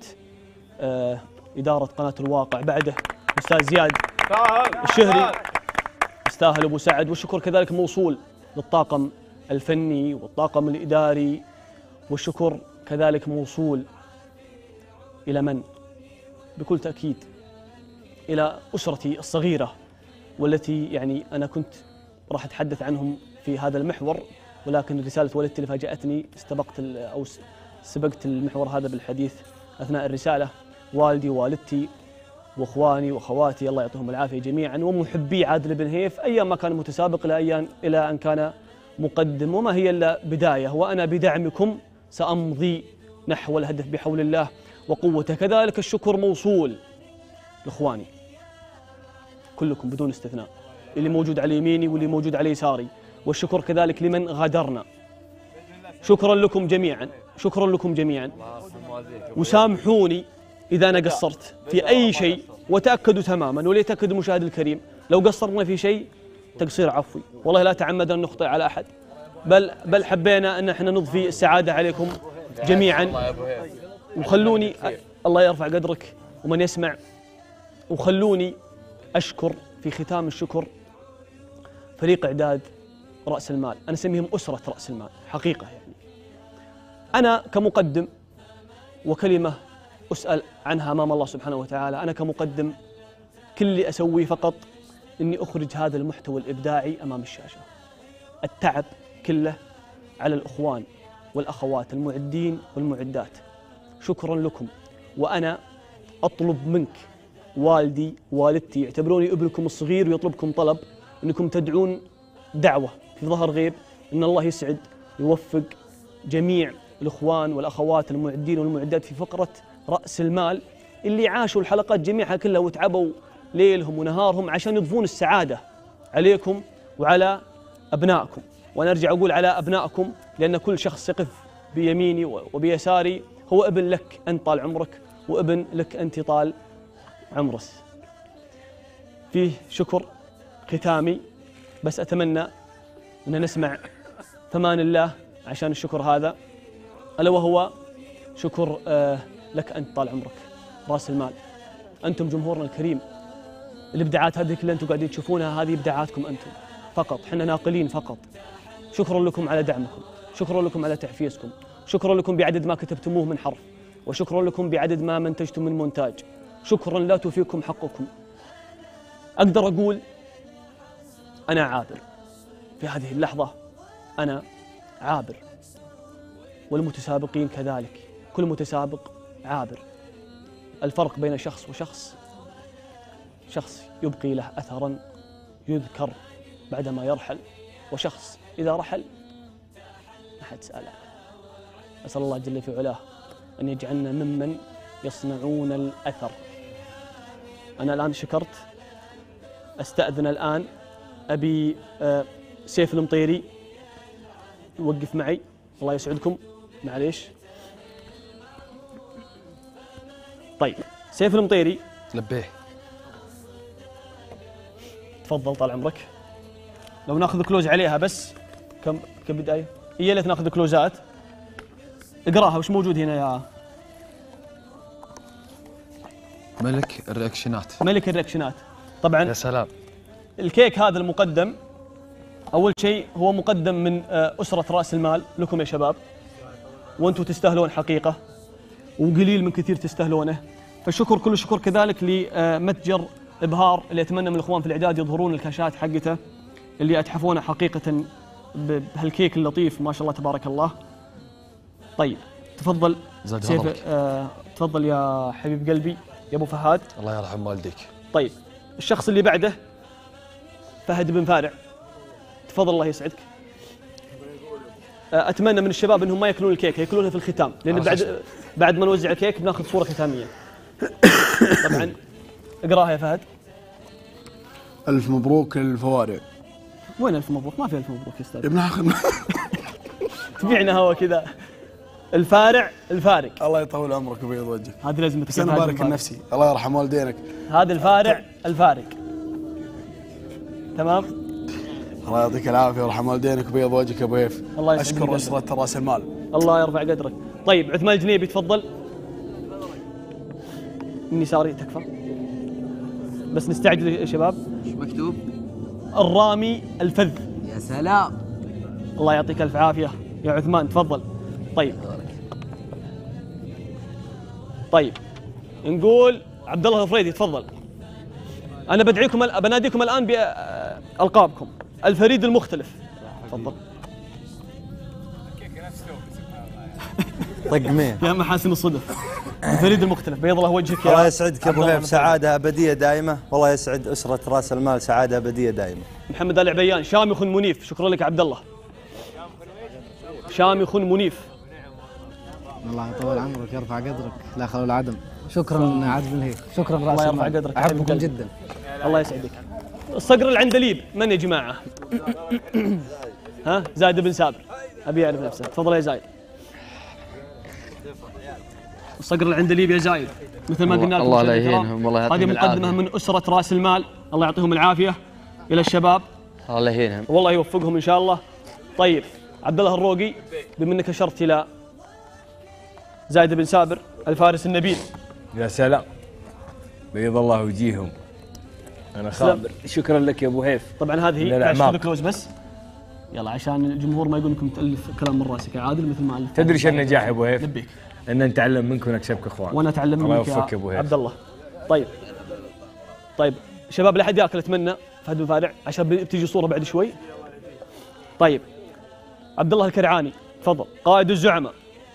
إدارة قناة الواقع بعده أستاذ زياد الشهري، يستاهل أبو سعد. والشكر كذلك موصول للطاقم الفني والطاقم الإداري، والشكر كذلك موصول إلى من؟ بكل تأكيد إلى أسرتي الصغيرة، والتي يعني أنا كنت راح أتحدث عنهم في هذا المحور، ولكن رسالة والدتي اللي فاجأتني سبقت المحور هذا بالحديث أثناء الرسالة. والدي ووالدتي وأخواني وأخواتي الله يعطيهم العافية جميعا، ومحبي عادل بن هيف أيام ما كان متسابق إلى أن كان مقدم، وما هي إلا بداية، وأنا بدعمكم سأمضي نحو الهدف بحول الله وقوته. كذلك الشكر موصول لإخواني كلكم بدون استثناء، اللي موجود على يميني واللي موجود على يساري، والشكر كذلك لمن غادرنا. شكرا لكم جميعا، شكرا لكم جميعا، وسامحوني إذا أنا قصرت في أي شيء، وتأكدوا تماما وليتأكد المشاهد الكريم لو قصرنا في شيء تقصير عفوي، والله لا تعمد أن نخطئ على أحد، بل حبينا أن احنا نضفي السعادة عليكم جميعا. وخلوني الله يرفع قدرك ومن يسمع، وخلوني أشكر في ختام الشكر فريق إعداد رأس المال، أنا أسميهم أسرة رأس المال حقيقة. يعني أنا كمقدم، وكلمة أسأل عنها أمام الله سبحانه وتعالى، أنا كمقدم كل اللي أسويه فقط أني أخرج هذا المحتوى الإبداعي أمام الشاشة. التعب كله على الأخوان والأخوات المعدين والمعدات، شكرا لكم. وأنا أطلب منك والدي والدتي يعتبروني ابنكم الصغير، ويطلبكم طلب أنكم تدعون دعوة في ظهر غيب أن الله يسعد يوفق جميع الإخوان والأخوات المعدين والمعدات في فقرة رأس المال، اللي عاشوا الحلقات جميعها كلها وتعبوا ليلهم ونهارهم عشان يضفون السعادة عليكم وعلى أبنائكم. وأنا أرجع أقول على أبنائكم، لأن كل شخص يقف بيميني وبيساري هو ابن لك أنت طال عمرك، وابن لك أنت طال عمرك. فيه شكر ختامي، بس أتمنى أن نسمع ثمان الله عشان الشكر هذا، ألا وهو شكر لك أنت طال عمرك رأس المال. أنتم جمهورنا الكريم، الإبداعات هذه كلها أنتم قاعدين تشوفونها، هذه إبداعاتكم أنتم فقط، حنا ناقلين فقط. شكرا لكم على دعمكم، شكرا لكم على تحفيزكم، شكرا لكم بعدد ما كتبتموه من حرف، وشكرا لكم بعدد ما منتجتم من مونتاج. شكرا لا توفيكم حقكم. أقدر أقول أنا عابر في هذه اللحظة، أنا عابر، والمتسابقين كذلك، كل متسابق عابر. الفرق بين شخص وشخص، شخص يبقي له أثرا يذكر بعدما يرحل، وشخص إذا رحل ما حد سأله. أسأل الله جل في علاه أن يجعلنا ممن يصنعون الأثر. أنا الآن شكرت، أستأذن الآن، أبي سيف المطيري يوقف معي، الله يسعدكم، معليش. طيب سيف المطيري لبيه، تفضل طال عمرك. لو ناخذ كلوز عليها بس كبداية، يا ليت ناخذ كلوزات. اقراها وش موجود هنا يا ملك الرياكشنات؟ ملك الرياكشنات طبعا. يا سلام. الكيك هذا المقدم، أول شيء هو مقدم من أسرة رأس المال لكم يا شباب، وأنتم تستاهلون حقيقة، وقليل من كثير تستاهلونه. فالشكر كل الشكر كذلك لمتجر إبهار، اللي أتمنى من الإخوان في الإعداد يظهرون الكاشات حقته اللي أتحفونه حقيقة بهالكيك اللطيف ما شاء الله تبارك الله. طيب تفضل سيف، تفضل يا حبيب قلبي يا أبو فهد، الله يرحم والديك. طيب الشخص اللي بعده فهد بن فارع، تفضل الله يسعدك. أتمنى من الشباب أنهم ما يأكلون الكيك، يأكلونها في الختام، لأن بعد ما نوزع الكيك بناخذ صورة ختامية. طبعا اقراها يا فهد. ألف مبروك للفوارع. وين ألف مبروك؟ ما في ألف مبروك يا أستاذ. ابن آخر تبيعنا هوا كذا. الفارع الفارق. الله يطول عمرك ويبيض وجهك. هذه لازم بس أنا بارك لنفسي، الله يرحم والدينك. هذا الفارع الفارق. تمام؟ الله يعطيك العافيه ويرحم والدينك وبيض وجهك يا ابو هيف. الله يسعدك. اشكر اسره راس المال. الله يرفع قدرك. طيب عثمان الجنيبي تفضل. من يساري تكفى. بس نستعجل يا شباب. ايش مكتوب؟ الرامي الفذ. يا سلام. الله يعطيك الف عافيه يا عثمان تفضل. طيب نقول عبد الله الفريدي تفضل. انا بناديكم الان بالقابكم. الفريد المختلف تفضل. طقمين يا محاسن الصدف. الفريد المختلف بيض الله وجهك يا الله يسعدك يا ابو هيف، سعاده ابديه دائمه، والله يسعد اسره راس المال سعاده ابديه دائمه. محمد ال عبيان. شامخ منيف شكرا لك عبد الله. شامخ منيف. الله يطول عمرك يرفع قدرك لا خلو العدم. شكرا عاد بن هيف. شكرا راس الله يرفع المال. قدرك احبكم جدا. الله يسعدك. الصقر العندليب من يا جماعه؟ ها زايد بن سابر. ابي اعرف نفسه تفضل يا زايد. الصقر العندليب يا زايد مثل ما قلنا لكم الله لا يهينهم والله يعطيهم هذه العافيه. مقدمه من اسره راس المال الله يعطيهم العافيه الى الشباب. الله يهينهم والله يوفقهم ان شاء الله. طيب عبد الله الروقي بما انك اشرت الى زايد بن سابر الفارس النبيل. يا سلام بيض الله وجيههم. انا خابر شكرا لك يا ابو هيف. طبعا هذه تعشف كلوز بس يلا عشان الجمهور ما يقول انكم تالف كلام من راسك يا عادل مثل ما الف. تدري ايش النجاح يا ابو هيف؟ نبيك ان نتعلم منك ونكسبك اخوان. وانا اتعلم الله منك يوفقك يا ابو هيف. عبد الله. طيب شباب لا احد ياكل اتمنى فهد بن فارع عشان بتيجي صوره بعد شوي. طيب عبد الله الكرعاني تفضل قائد الزعماء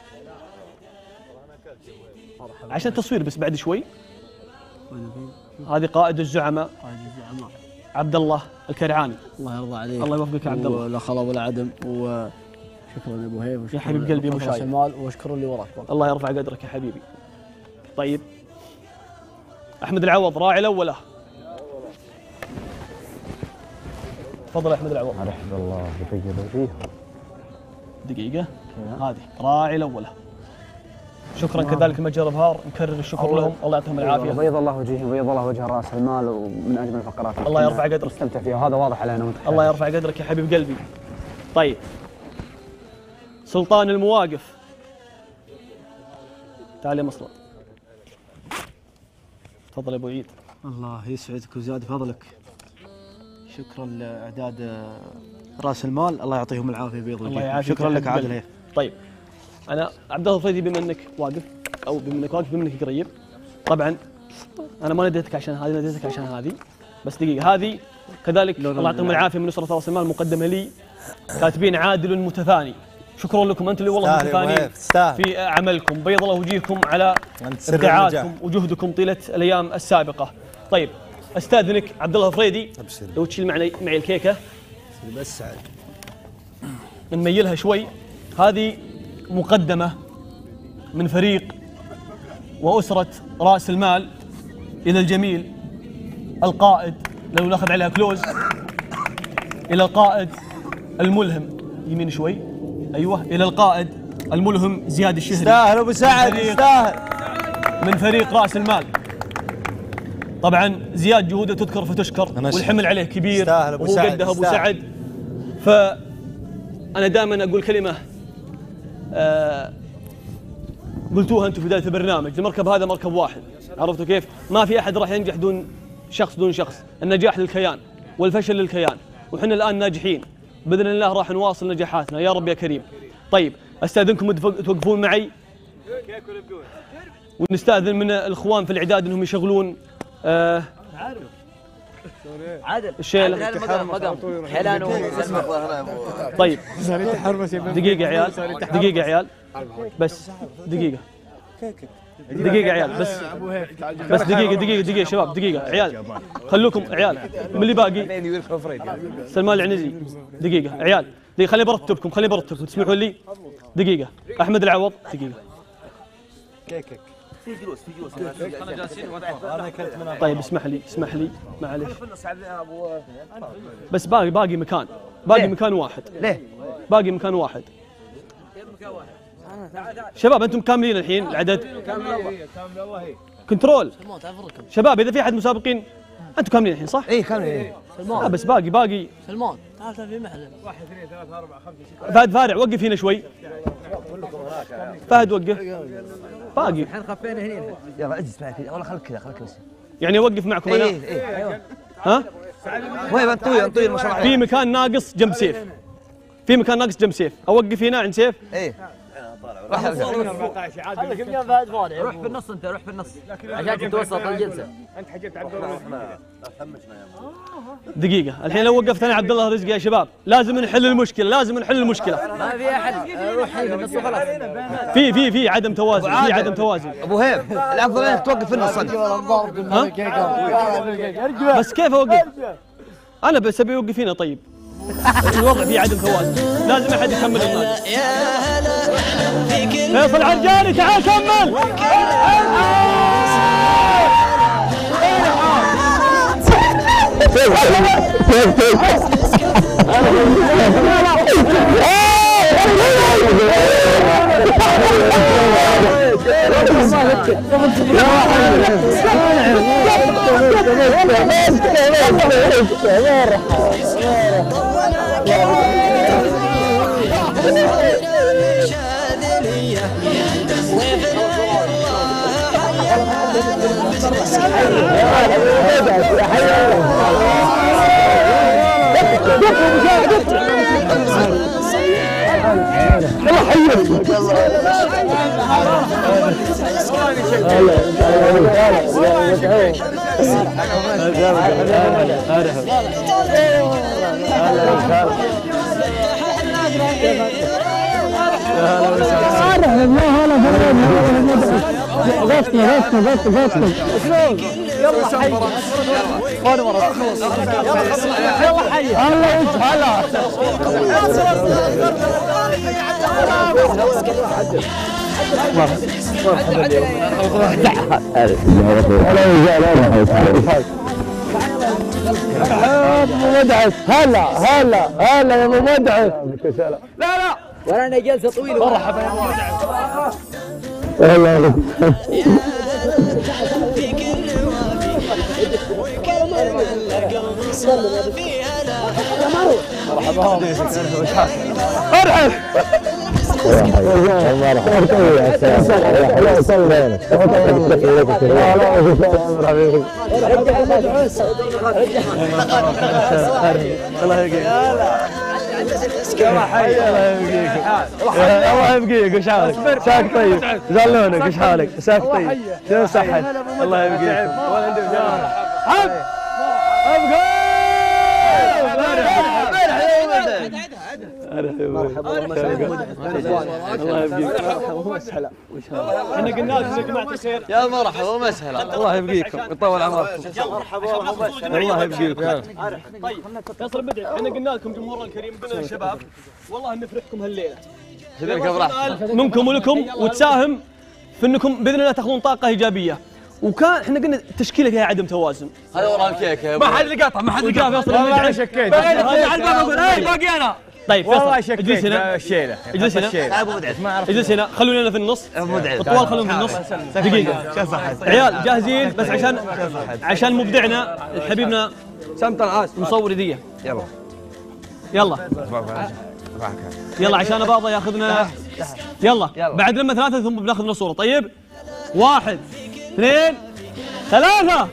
عشان تصوير بس بعد شوي. هذه قائد الزعماء عبد الله الكرعاني. الله يرضى عليك. الله يوفقك يا عبد الله. لا خلا ولا عدم وشكرا يا ابو هيف يا حبيب قلبي ابو شايب. واشكر اللي وراك. الله يرفع قدرك يا حبيبي. طيب احمد العوض راعي الاوله. تفضل يا احمد العوض. مرحبا الله يبيض وجيههم. دقيقه هذه راعي الاوله. شكرا كذلك متجر ابهار نكرر الشكر لهم الله يعطيهم العافيه. بيض الله وجيههم وبيض الله وجه راس المال ومن اجمل الفقرات. الله يرفع قدرك. استمتع فيها وهذا واضح علينا وانت. الله يرفع قدرك يا حبيب قلبي. طيب سلطان المواقف تعال يا مصلى. تفضل يا ابو عيد. الله يسعدك ويزاد فضلك. شكرا لاعداد راس المال الله يعطيهم العافيه بيض وجهك. شكرا لك عادل هيف. طيب انا عبد الله الفريدي بما انك واقف او بما انك واقف بما انك قريب طبعا انا ما ناديتك عشان هذه ناديتك عشان هذه بس دقيقه هذه كذلك الله يعطيهم العافيه من اسره راس المال مقدمه لي كاتبين عادل متفاني. شكرا لكم انتم اللي والله متفانين في عملكم بيض الله وجيهكم على ابداعاتكم وجهدكم طيله الايام السابقه. طيب استاذنك عبد الله الفريدي لو تشيل معي الكيكه بس سعد نميلها شوي. هذه مقدمه من فريق واسره راس المال الى الجميل القائد لو ناخذ عليها كلوز الى القائد الملهم يمين شوي ايوه الى القائد الملهم زياد الشهري. يستاهل ابو سعد يستاهل من فريق راس المال. طبعا زياد جهوده تذكر فتشكر والحمل عليه كبير وهو قدها ابو سعد. فانا دائما اقول كلمه قلتوها انتم في بدايه البرنامج المركب هذا مركب واحد. عرفتوا كيف؟ ما في احد راح ينجح دون شخص. النجاح للكيان والفشل للكيان وحنا الان ناجحين باذن الله راح نواصل نجاحاتنا يا رب يا كريم. طيب استاذنكم توقفون معي ونستاذن من الاخوان في الاعداد انهم يشغلون عادل الشيله مقام حلان طيب دقيقه يا عيال دقيقه يا عيال بس دقيقه عيال بس دقيقه شباب دقيقه عيال خلوكم عيال من اللي باقي سلمان العنزي دقيقه عيال خليني برتبكم تسمحوا لي دقيقه احمد العوض دقيقه كيكك في جلوس طيب اسمح لي معلش بس باقي مكان واحد. ليه؟ باقي مكان واحد شباب انتم كاملين الحين العدد كنترول شباب اذا في احد مسابقين انتم كاملين الحين صح؟ اي كاملين. لا بس باقي سلمان تعال في محل 1 2 3 4 5 فهد فارع وقف هنا شوي. فهد وقف. باقي الحين خفينا هنا. يلا اجلس معي كذا والله خليك كذا بس. يعني اوقف معكم انا؟ ايوه. ها؟ وين نطير ما شاء الله. في مكان ناقص جنب سيف. في مكان ناقص جنب سيف، اوقف هنا عند سيف؟ ايه. روح 14 عادي. خليك اليوم فهد فاضي. روح في النص انت، روح في النص عشان تتوسط الجلسه. انت حجبت عبد الله دقيقة، الحين لو وقفت انا عبد الله رزق يا شباب، لازم نحل المشكلة، لازم نحل المشكلة. ما في احد، روح في النص وخلاص. في عدم توازن، في عدم توازن. ابو هيب، الافضل انك توقف في النص. بس كيف اوقف؟ انا بس ابي اوقف هنا. طيب الوضع فيه عدم توازن، لازم احد يكمل النادي. فيصل عرجاني تعال كمل. هلا يا ابو مدعس. لا ورانا جلسه طويله. مرحبا يا ابو مدعس. والله الله يبقيك. وش حالك؟ ساك طيب. زلونك وش حالك؟ ساك طيب. شنو صحتك؟ الله يبقيك. مرحبا الله يبقيك. احنا قلنا لكم يا جماعه الخير. يا مرحبا ومسهلا. الله يبقيكم ويطول عمركم. الله يبقيكم. طيب فيصل بدعي، احنا قلنا لكم جمهورنا الكريم، قلنا للشباب والله نفرحكم هالليله. منكم ولكم وتساهم في انكم باذن الله تاخذون طاقه ايجابيه. وكان احنا قلنا التشكيله فيها عدم توازن. هذا ورا الكيك يا ما حد قاطع، ما حد قاطع. فيصل والله شكيت. على الباب اقول باقي انا. طيب والله فيصل اجلس هنا. الشيله اجلس هنا. اجلس هنا. خلوني انا في النص. الطوال خلوني في النص. دقيقه عيال جاهزين؟ بس عشان مبدعنا حبيبنا سمت العاس مصور هديه. يلا يلا عشان اباضه ياخذنا. يلا بعد لما ثلاثه ثم بناخذ لنا صوره. طيب 1 2 3.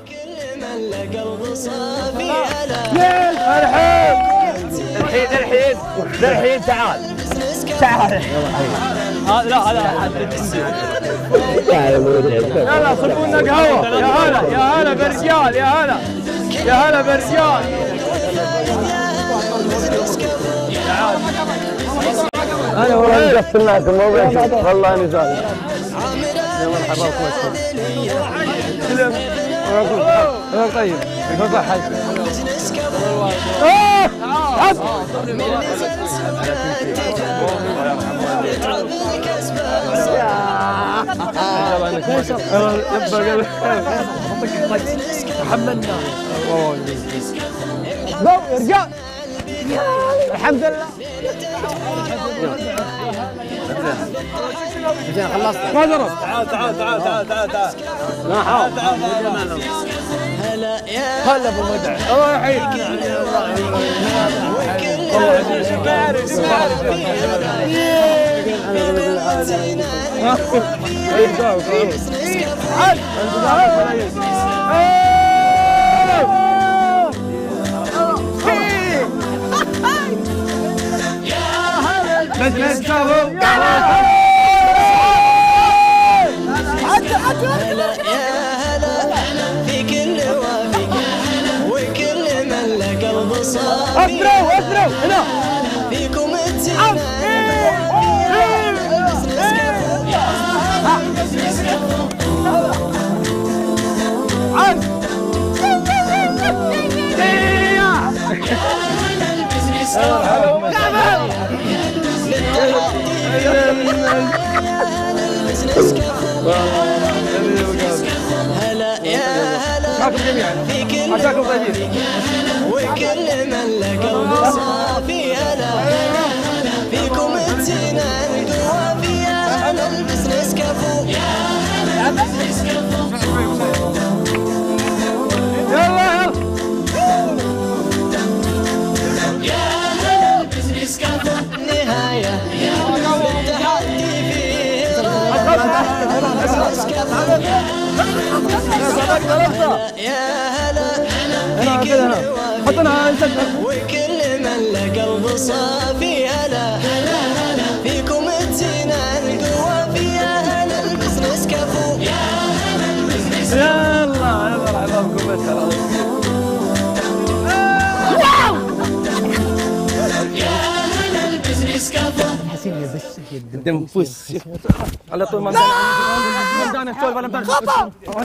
الحين تعال لا هذا يلا صبوا لنا قهوه. يا هلا بالرجال. يا هلا بالرجال. انا والله مقفل معكم مو بيجي والله اني زعلان. يا مرحبا بكم. طيب صحة. حملنا يا رجال. الحمد لله. خلصت. ما ضرب. تعال. هلا ابو مدعم الله يحييك أسروا هنا فيكم هلا يا هلا في كل وكل من له قلب صافي هلا فيكم تزين القوة فيها هلا البزنس كفو يلا يا البزنس كفو نهاية التحدي فيه البزنس كفو يا هلا في كل وكل من له قلب صافي هلا فيكم تزين القوة فيها هلا البزنس كفو يلا مرحباكم بس يا هلا البزنس كفو الدم فوس على طول ما مدانا خطأ